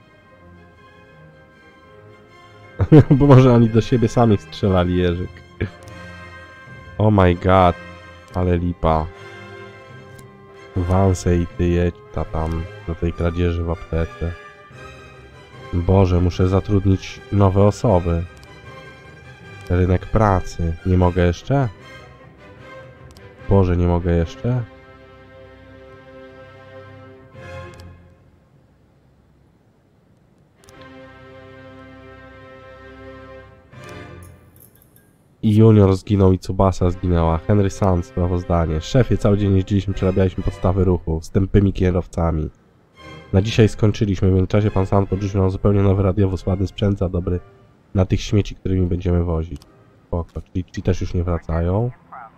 S1: Bo może oni do siebie sami strzelali, Jerzyk. Oh my god. Ale lipa. Vansey, ty jedź ta tam do tej kradzieży w aptece. Boże, muszę zatrudnić nowe osoby. Rynek pracy. Nie mogę jeszcze? Boże, nie mogę jeszcze? I Junior zginął i Tsubasa zginęła. Henry-san, sprawozdanie. Szefie, cały dzień jeździliśmy, przerabialiśmy podstawy ruchu z tępymi kierowcami. Na dzisiaj skończyliśmy. W międzyczasie pan San podrzucił nam zupełnie nowy radiowóz, ładny sprzęt za dobry na tych śmieci, którymi będziemy wozić. Spoko, czyli ci też już nie wracają.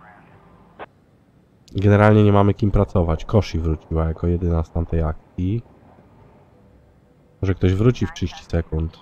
S1: Generalnie nie mamy kim pracować. Koshi wróciła jako jedyna z tamtej akcji. Może ktoś wróci w trzydzieści sekund.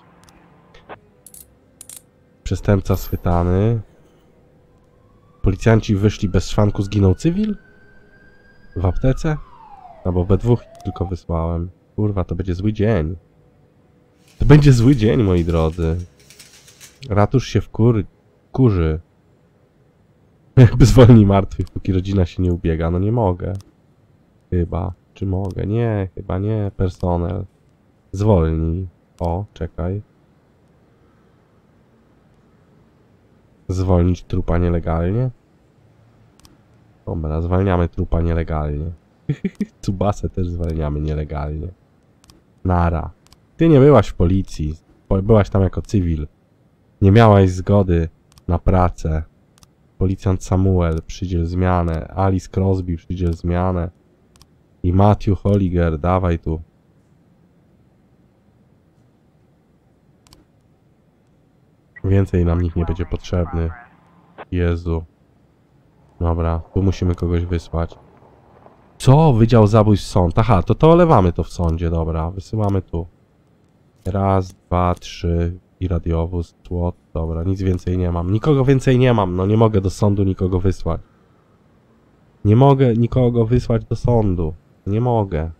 S1: Przestępca schwytany. Policjanci wyszli bez szwanku, zginął cywil? W aptece? No bo we dwóch tylko wysłałem. Kurwa, to będzie zły dzień. To będzie zły dzień, moi drodzy. Ratusz się wkur... kurzy. Jakby zwolni martwych, póki rodzina się nie ubiega. No nie mogę. Chyba. Czy mogę? Nie, chyba nie. Personel. Zwolnij. O, czekaj. Zwolnić trupa nielegalnie? Dobra, zwalniamy trupa nielegalnie. Tsubasę też zwalniamy nielegalnie. Nara. Ty nie byłaś w policji. Byłaś tam jako cywil. Nie miałaś zgody na pracę. Policjant Samuel przydziel zmianę. Alice Crosby przydziel zmianę. I Matthew Holliger, dawaj tu. Więcej nam nikt nie będzie potrzebny. Jezu. Dobra, tu musimy kogoś wysłać. Co? Wydział Zabójstw Sąd. Aha, to to olewamy to w sądzie, dobra. Wysyłamy tu. Raz, dwa, trzy i radiowóz, tłot. Dobra, nic więcej nie mam. Nikogo więcej nie mam, no nie mogę do sądu nikogo wysłać. Nie mogę nikogo wysłać do sądu. Nie mogę.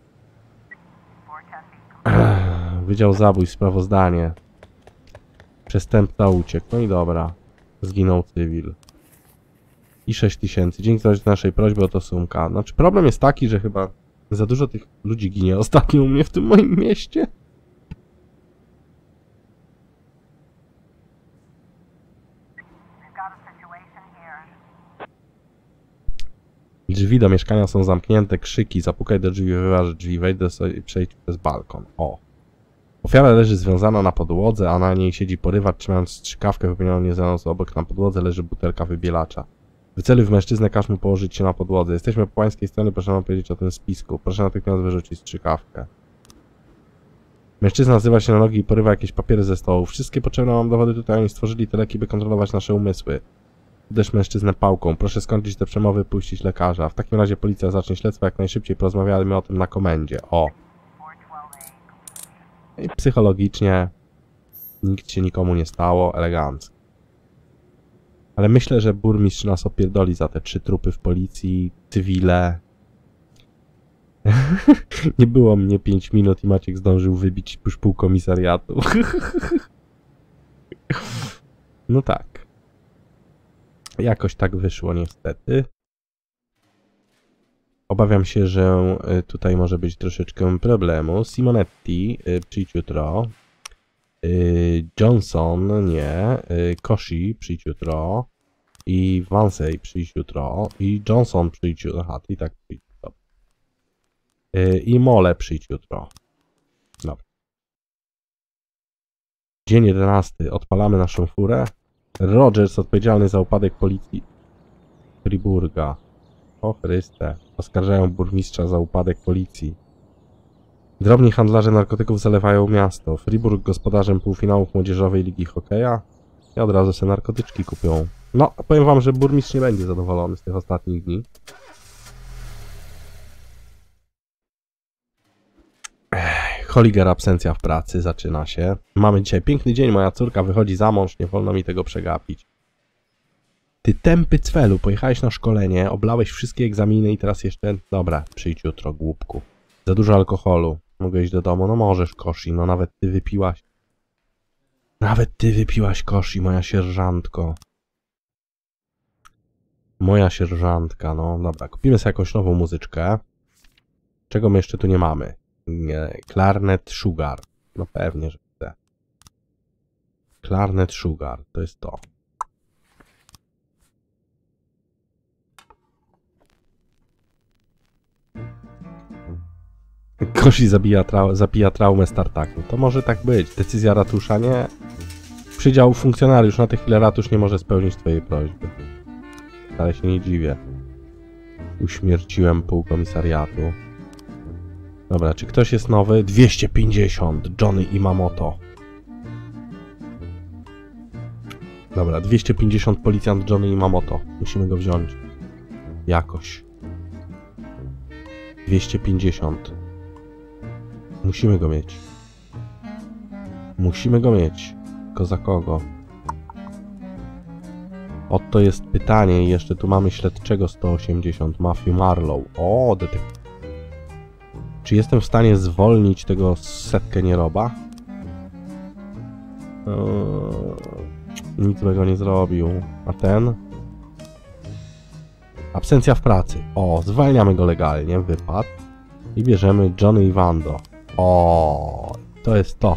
S1: Ech, Wydział Zabójstw, sprawozdanie. Przestępca uciekł. No i dobra. Zginął cywil. I sześć tysięcy. Dzięki za naszej prośby o to sumka. Znaczy problem jest taki, że chyba za dużo tych ludzi ginie ostatnio u mnie w tym moim mieście. Drzwi do mieszkania są zamknięte, krzyki, zapukaj do drzwi, wyważ drzwi, wejdź do sobie i przejdź przez balkon. O. Ofiara leży związana na podłodze, a na niej siedzi porywacz, trzymając strzykawkę wypełnioną nieznaną obok. Na podłodze leży butelka wybielacza. Wyceluj w mężczyznę, każ mu położyć się na podłodze. Jesteśmy po pańskiej stronie, proszę nam powiedzieć o tym spisku. Proszę natychmiast wyrzucić strzykawkę. Mężczyzna nazywa się na nogi i porywa jakieś papiery ze stołu. Wszystkie potrzebne mam dowody tutaj, oni stworzyli te leki, by kontrolować nasze umysły. Uderz mężczyznę pałką. Proszę skończyć te przemowy, puścić lekarza. W takim razie policja zacznie śledztwo jak najszybciej. Porozmawiamy o tym na komendzie. O. I psychologicznie nikt się nikomu nie stało. Elegancko. Ale myślę, że burmistrz nas opierdoli za te trzy trupy w policji, cywile. Nie było mnie pięć minut i Maciek zdążył wybić już pół komisariatu. No tak. Jakoś tak wyszło niestety. Obawiam się, że tutaj może być troszeczkę problemu. Simonetti, przyjdź jutro. Johnson, nie. Koshi, przyjdź jutro. I Vansey, przyjdź jutro. I Johnson, przyjdź jutro. Aha, ty i tak przyjdź jutro. I Mole, przyjdź jutro. Dobra. Dzień jedenasty. Odpalamy naszą furę. Rogers, odpowiedzialny za upadek policji Friburga. O Chryste. Oskarżają burmistrza za upadek policji. Drobni handlarze narkotyków zalewają miasto. Friburg gospodarzem półfinałów młodzieżowej ligi hokeja. I od razu sobie narkotyczki kupią. No, powiem wam, że burmistrz nie będzie zadowolony z tych ostatnich dni. Holliger, absencja w pracy, zaczyna się. Mamy dzisiaj piękny dzień, moja córka wychodzi za mąż, nie wolno mi tego przegapić. Ty tępy cwelu, pojechałeś na szkolenie, oblałeś wszystkie egzaminy i teraz jeszcze... Dobra, przyjdź jutro, głupku. Za dużo alkoholu. Mogę iść do domu? No możesz, Koshi, no nawet ty wypiłaś. Nawet ty wypiłaś, Koshi, moja sierżantko. Moja sierżantka, no dobra, kupimy sobie jakąś nową muzyczkę. Czego my jeszcze tu nie mamy? Nie, Klarnet Sugar. No pewnie, że chcę. Klarnet Sugar, to jest to. Koshi zabija trau zapija traumę startaku. To może tak być. Decyzja ratusza nie. Przydział funkcjonariusz. Na tę chwilę ratusz nie może spełnić twojej prośby. Ale się nie dziwię. Uśmierciłem pół komisariatu. Dobra, czy ktoś jest nowy? dwieście pięćdziesiąt. Johnny Imamoto. Dobra, dwieście pięćdziesiąt policjant Johnny i Mamoto. Musimy go wziąć. Jakoś. dwieście pięćdziesiąt. Musimy go mieć. Musimy go mieć. Tylko za kogo? Oto jest pytanie i jeszcze tu mamy śledczego sto osiemdziesiąt. Matthew Marlowe. O, detektyw. Czy jestem w stanie zwolnić tego setkę nieroba? Eee, nic złego nie zrobił. A ten? Absencja w pracy. O, zwalniamy go legalnie, wypad. I bierzemy Johnny i Wando. O, to jest to.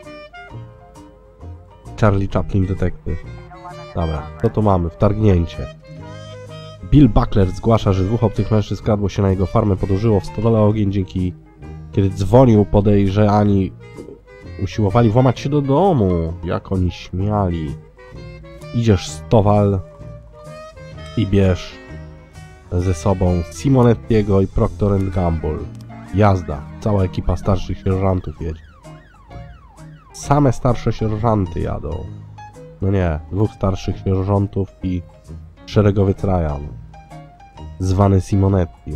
S1: Charlie Chaplin detektyw. Dobra, co tu mamy? Wtargnięcie. Bill Buckler zgłasza, że dwóch obcych mężczyzn skradło się na jego farmę, podłożyło w stodole ogień, dzięki kiedy dzwonił podejrzani usiłowali włamać się do domu. Jak oni śmiali. Idziesz z Towal i bierz ze sobą Simonettiego i Procter and Gamble. Jazda. Cała ekipa starszych sierżantów jedzie. Same starsze sierżanty jadą. No nie, dwóch starszych sierżantów i szeregowiec Ryan. Zwany Simonetti.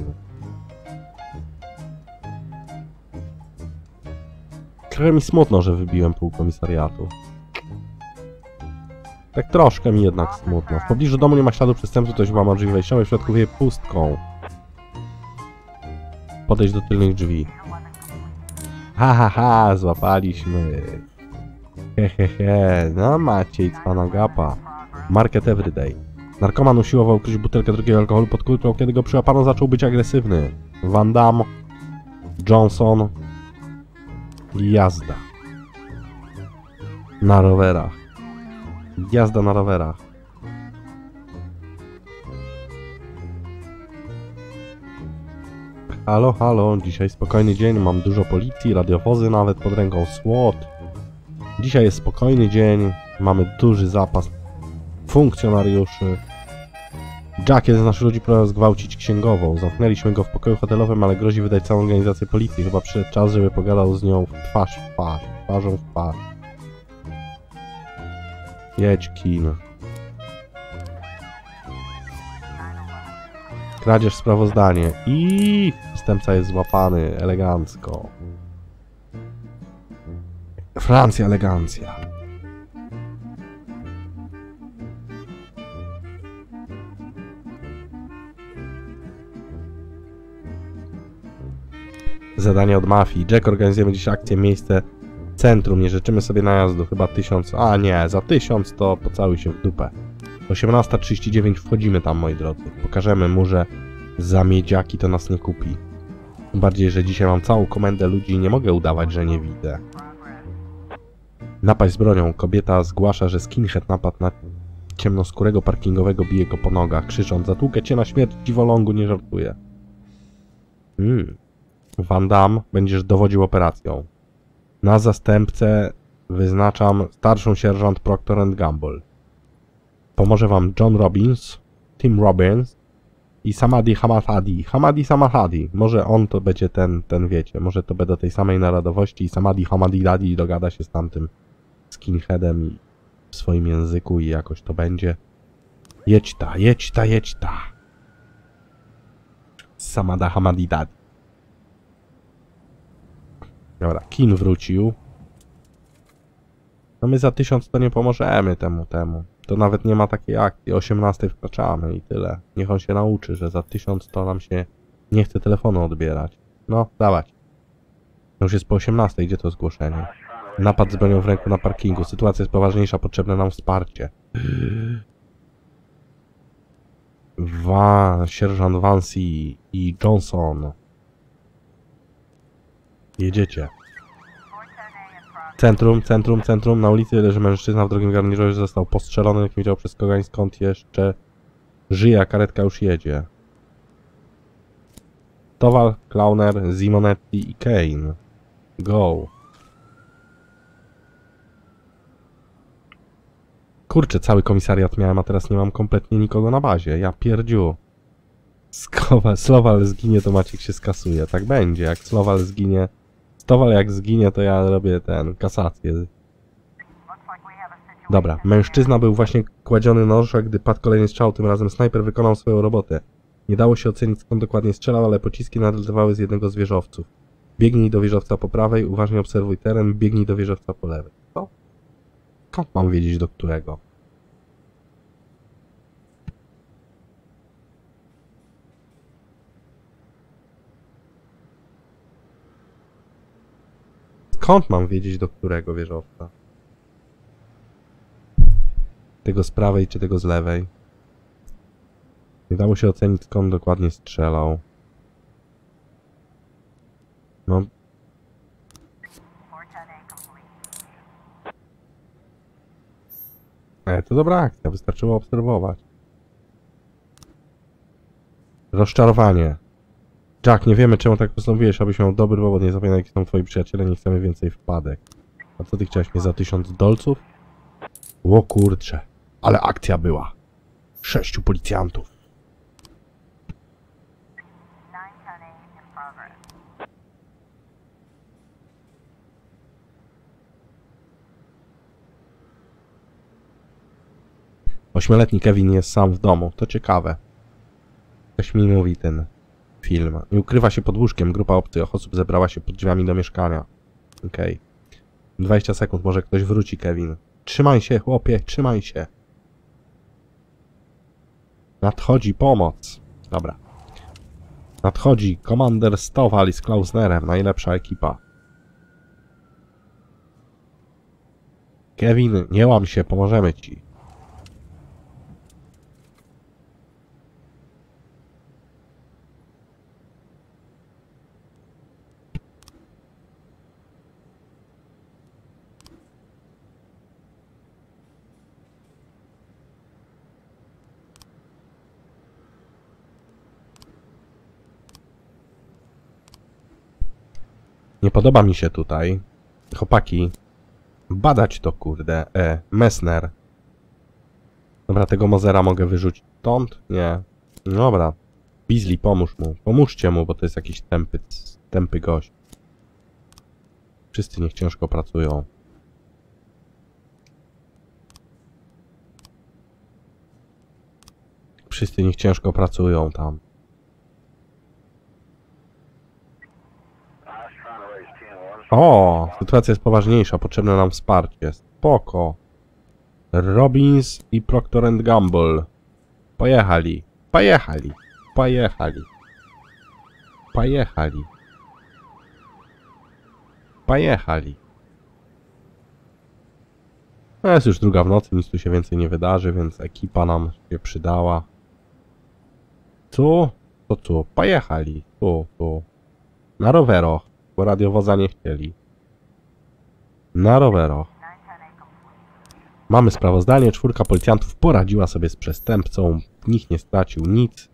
S1: Trochę mi smutno, że wybiłem pół komisariatu. Tak troszkę mi jednak smutno. W pobliżu domu nie ma śladu przestępcy, ktoś łamał drzwi wejściowe, w środku wieje pustką. Podejść do tylnych drzwi. Ha, ha, ha, złapaliśmy. He, he, he. No Maciej, cwana gapa. Market Everyday. Narkoman usiłował ukryć butelkę drugiego alkoholu pod kurtką, kiedy go przyłapano, zaczął być agresywny. Van Damme, Johnson i jazda. Na rowerach. Jazda na rowerach. Halo, halo, dzisiaj spokojny dzień, mam dużo policji, radiowozy nawet pod ręką, SWAT. Dzisiaj jest spokojny dzień, mamy duży zapas funkcjonariuszy. Jack, jeden z naszych ludzi, próbował zgwałcić księgową. Zamknęliśmy go w pokoju hotelowym, ale grozi wydać całą organizację policji. Chyba przyszedł czas, żeby pogadał z nią w twarz w twarz, twarzą w twarz. Jedź, kin. Kradzież sprawozdanie. I przestępca jest złapany elegancko. Francja, elegancja. Zadanie od mafii. Jack, organizujemy dziś akcję, miejsce, centrum. Nie życzymy sobie najazdu. Chyba tysiąc. A nie, za tysiąc to pocałuj się w dupę. osiemnasta trzydzieści dziewięć wchodzimy tam, moi drodzy. Pokażemy mu, że za miedziaki to nas nie kupi. Tym bardziej, że dzisiaj mam całą komendę ludzi i nie mogę udawać, że nie widzę. Napaść z bronią. Kobieta zgłasza, że skinhead napadł na ciemnoskórego parkingowego, bije go po nogach, krzycząc: zatłukę cię na śmierć, dziwolągu, nie żartuję. Hmm. Van Damme, będziesz dowodził operacją. Na zastępcę wyznaczam starszą sierżant Procter and Gamble. Pomoże wam John Robbins, Tim Robbins i Samadi Hamadadi. Hamadi Samadadi. Może on to będzie ten, ten wiecie, może to będzie do tej samej narodowości i Samadi Hamadadi dogada się z tamtym skinheadem w swoim języku i jakoś to będzie. Jedź ta, jedź ta, jedź ta. Samada Hamadidadi. Dobra, kin wrócił. No my za tysiąc to nie pomożemy temu, temu. To nawet nie ma takiej akcji. O osiemnastej wkraczamy i tyle. Niech on się nauczy, że za tysiąc to nam się nie chce telefonu odbierać. No, dawać. No już jest po osiemnastej, gdzie to zgłoszenie? Napad z bronią w ręku na parkingu. Sytuacja jest poważniejsza, potrzebne nam wsparcie. Van, sierżant Vance i Johnson. Jedziecie. Centrum, centrum, centrum. Na ulicy leży mężczyzna w drugim garniturze, został postrzelony, jak wiedział przez kogoś, skąd jeszcze żyje, a karetka już jedzie. Towal, Clowner, Simonetti i Kane. Go. Kurczę, cały komisariat miałem, a teraz nie mam kompletnie nikogo na bazie. Ja pierdziu. Skowa, Slowal zginie, to Maciek się skasuje. Tak będzie, jak Slowal zginie. Towal jak zginie, to ja robię ten, kasację. Dobra, mężczyzna był właśnie kładziony na orzech, gdy padł kolejny strzał, tym razem snajper wykonał swoją robotę. Nie dało się ocenić, skąd dokładnie strzelał, ale pociski nadlatywały z jednego z wieżowców. Biegnij do wieżowca po prawej, uważnie obserwuj teren, biegnij do wieżowca po lewej. Co? Skąd mam wiedzieć, do którego? Skąd mam wiedzieć, do którego wieżowca? Tego z prawej czy tego z lewej? Nie dało się ocenić, skąd dokładnie strzelał. No. E, to dobra akcja, wystarczyło obserwować. Rozczarowanie. Jack, nie wiemy, czemu tak postanowiłeś, abyś miał dobry powód, nie zapomnij, jakie są twoi przyjaciele, nie chcemy więcej wpadek. A co ty chciałeś mnie za tysiąc dolców? O kurcze, ale akcja była. Sześciu policjantów. Ośmioletni Kevin jest sam w domu. To ciekawe. Coś mi mówi ten film. I ukrywa się pod łóżkiem. Grupa obcych osób zebrała się pod drzwiami do mieszkania. Okej. Okay. dwadzieścia sekund. Może ktoś wróci, Kevin. Trzymaj się, chłopie. Trzymaj się. Nadchodzi pomoc. Dobra. Nadchodzi komander Stowali z Klausnerem. Najlepsza ekipa. Kevin, nie łam się. Pomożemy ci. Nie podoba mi się tutaj. Chłopaki. Badać to, kurde. E, Messner. Dobra, tego Mozera mogę wyrzucić stąd? Nie. Dobra. Beasley, pomóż mu. Pomóżcie mu, bo to jest jakiś tępy, tępy gość. Wszyscy niech ciężko pracują. Wszyscy niech ciężko pracują tam. O, sytuacja jest poważniejsza. Potrzebne nam wsparcie. Spoko. Robbins i Procter and Gamble. Pojechali. Pojechali. Pojechali. Pojechali. Pojechali. No jest już druga w nocy, nic tu się więcej nie wydarzy, więc ekipa nam się przydała. Tu? To tu? Pojechali. Tu, tu. Na roweroch, bo radiowoza nie chcieli. Na roweroch. Mamy sprawozdanie, czwórka policjantów poradziła sobie z przestępcą. Nikt nie stracił nic.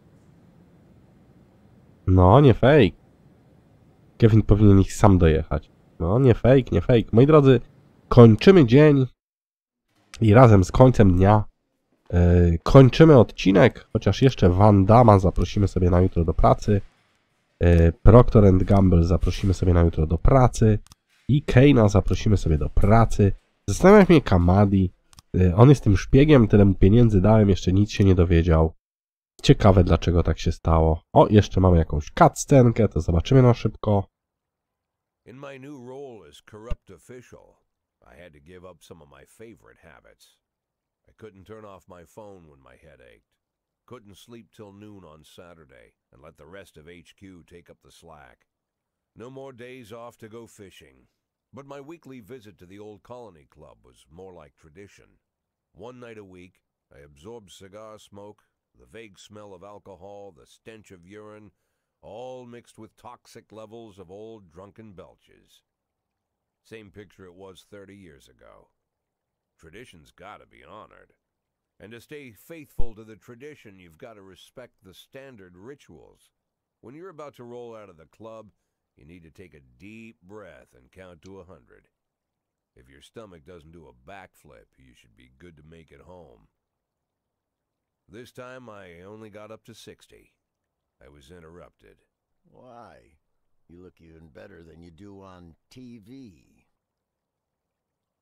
S1: No, nie fake. Kevin powinien ich sam dojechać. No, nie fake, nie fake. Moi drodzy, kończymy dzień i razem z końcem dnia yy, kończymy odcinek, chociaż jeszcze Van Damme zaprosimy sobie na jutro do pracy. Yy, Procter and Gamble zaprosimy sobie na jutro do pracy. I Kane'a zaprosimy sobie do pracy. Zastanawia mnie Kamadi. Yy, on jest tym szpiegiem, tyle mu pieniędzy dałem, jeszcze nic się nie dowiedział. Ciekawe, dlaczego tak się stało. O, jeszcze mamy jakąś cutscenkę, to zobaczymy na szybko.
S2: In my new role as corrupt official, I had to give up some of my favorite habits. I couldn't turn off my phone when my head ached. Couldn't sleep till noon on Saturday and let the rest of H Q take up the slack. No more days off to go fishing. But my weekly visit to the old Colony Club was more like tradition. One night a week, I absorbed cigar smoke, the vague smell of alcohol, the stench of urine, all mixed with toxic levels of old drunken belches. Same picture it was thirty years ago. Tradition's gotta be honored. And to stay faithful to the tradition, you've got to respect the standard rituals. When you're about to roll out of the club, you need to take a deep breath and count to a hundred. If your stomach doesn't do a backflip, you should be good to make it home. This time I only got up to sixty. I was interrupted.
S3: Why? You look even better than you do on T V.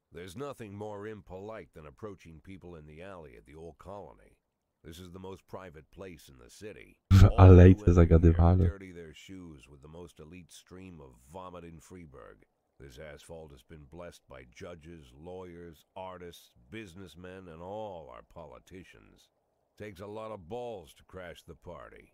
S2: There's nothing more impolite than approaching people in the alley at the old colony. This is the most private place in the city.
S1: W
S2: All
S1: alejce
S2: who enter here
S1: zagadywanie.
S2: dirty their shoes with the most elite stream of vomit in Freeburg. This asphalt has been blessed by judges, lawyers, artists, businessmen, and all our politicians. Takes a lot of balls to crash the party.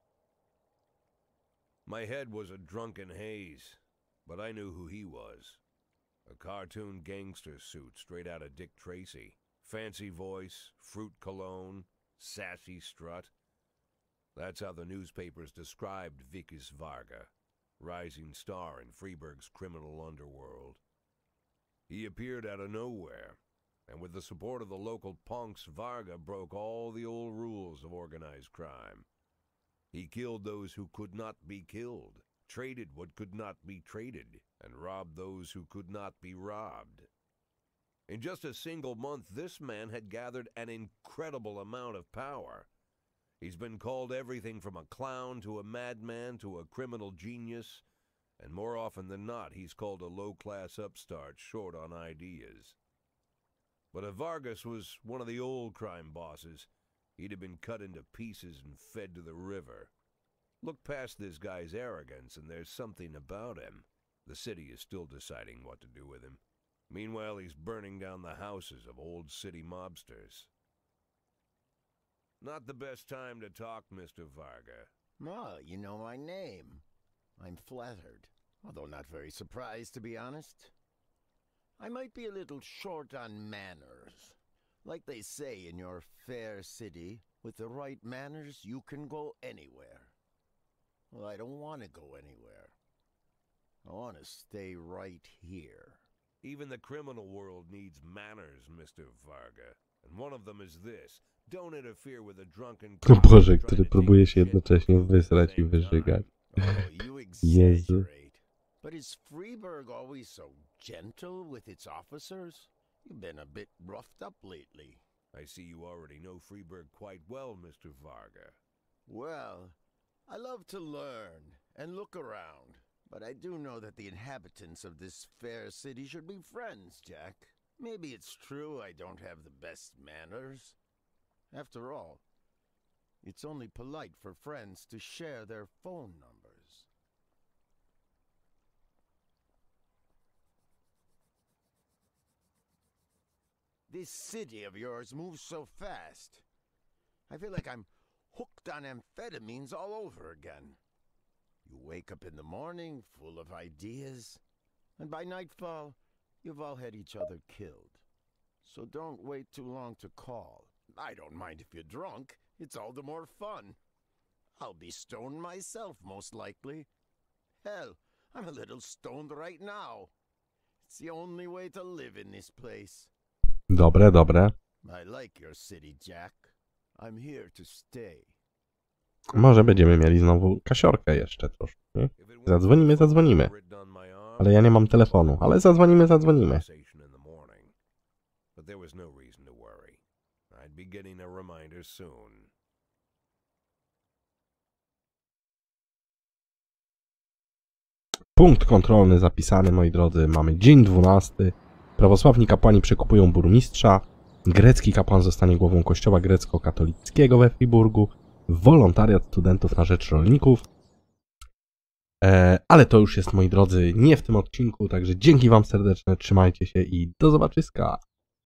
S2: My head was a drunken haze, but I knew who he was. A cartoon gangster suit straight out of Dick Tracy. Fancy voice, fruit cologne, sassy strut. That's how the newspapers described Vikas Varga, rising star in Freeburg's criminal underworld. He appeared out of nowhere, and with the support of the local punks, Varga broke all the old rules of organized crime. He killed those who could not be killed, traded what could not be traded, and robbed those who could not be robbed. In just a single month, this man had gathered an incredible amount of power. He's been called everything from a clown to a madman to a criminal genius, and more often than not, he's called a low-class upstart short on ideas. But if Vargas was one of the old crime bosses, he'd have been cut into pieces and fed to the river. Look past this guy's arrogance, and there's something about him. The city is still deciding what to do with him. Meanwhile, he's burning down the houses of old city mobsters. Not the best time to talk, Mister Varga.
S3: Oh, you know my name. I'm flattered, although not very surprised, to be honest. I might be a little short on manners. Like they say in your fair city, with the right manners, you can go anywhere. Well, I don't want to go anywhere. I want to stay right here.
S2: Even the criminal world needs manners, Mister Varga. And one of them is this. Don't interfere with a drunken
S1: O Boże, który próbuje się jednocześnie wysrać i wyżygać.
S3: Oh, you
S1: Jezu.
S3: exaggerate. But is Freeburg always so gentle with its officers? You've been a bit roughed up lately.
S2: I see you already know Freeburg quite well, Mister Varga.
S3: Well, I love to learn and look around, but I do know that the inhabitants of this fair city should be friends, Jack. Maybe it's true I don't have the best manners. After all, it's only polite for friends to share their phone numbers. This city of yours moves so fast. I feel like I'm hooked on amphetamines all over again. You wake up in the morning full of ideas, and by nightfall, you've all had each other killed. So don't wait too long to call. I don't mind if you're drunk. It's all the more fun. I'll be stoned myself, most likely. Hell, I'm a little stoned right now. It's the only way to live in this place.
S1: Dobre, dobre.
S3: I like your city, Jack. I'm here to stay.
S1: Może będziemy mieli znowu kasiorkę jeszcze troszkę. Zadzwonimy, zadzwonimy. Ale ja nie mam telefonu. Ale zadzwonimy, zadzwonimy.
S2: But there was no reason to worry. I'd be getting a reminder soon.
S1: Punkt kontrolny zapisany, moi drodzy. Mamy dzień dwunasty. Prawosławni kapłani przekupują burmistrza. Grecki kapłan zostanie głową kościoła grecko-katolickiego we Friburgu. Wolontariat studentów na rzecz rolników. E, ale to już jest, moi drodzy, nie w tym odcinku. Także dzięki wam serdeczne. Trzymajcie się i do zobaczyska.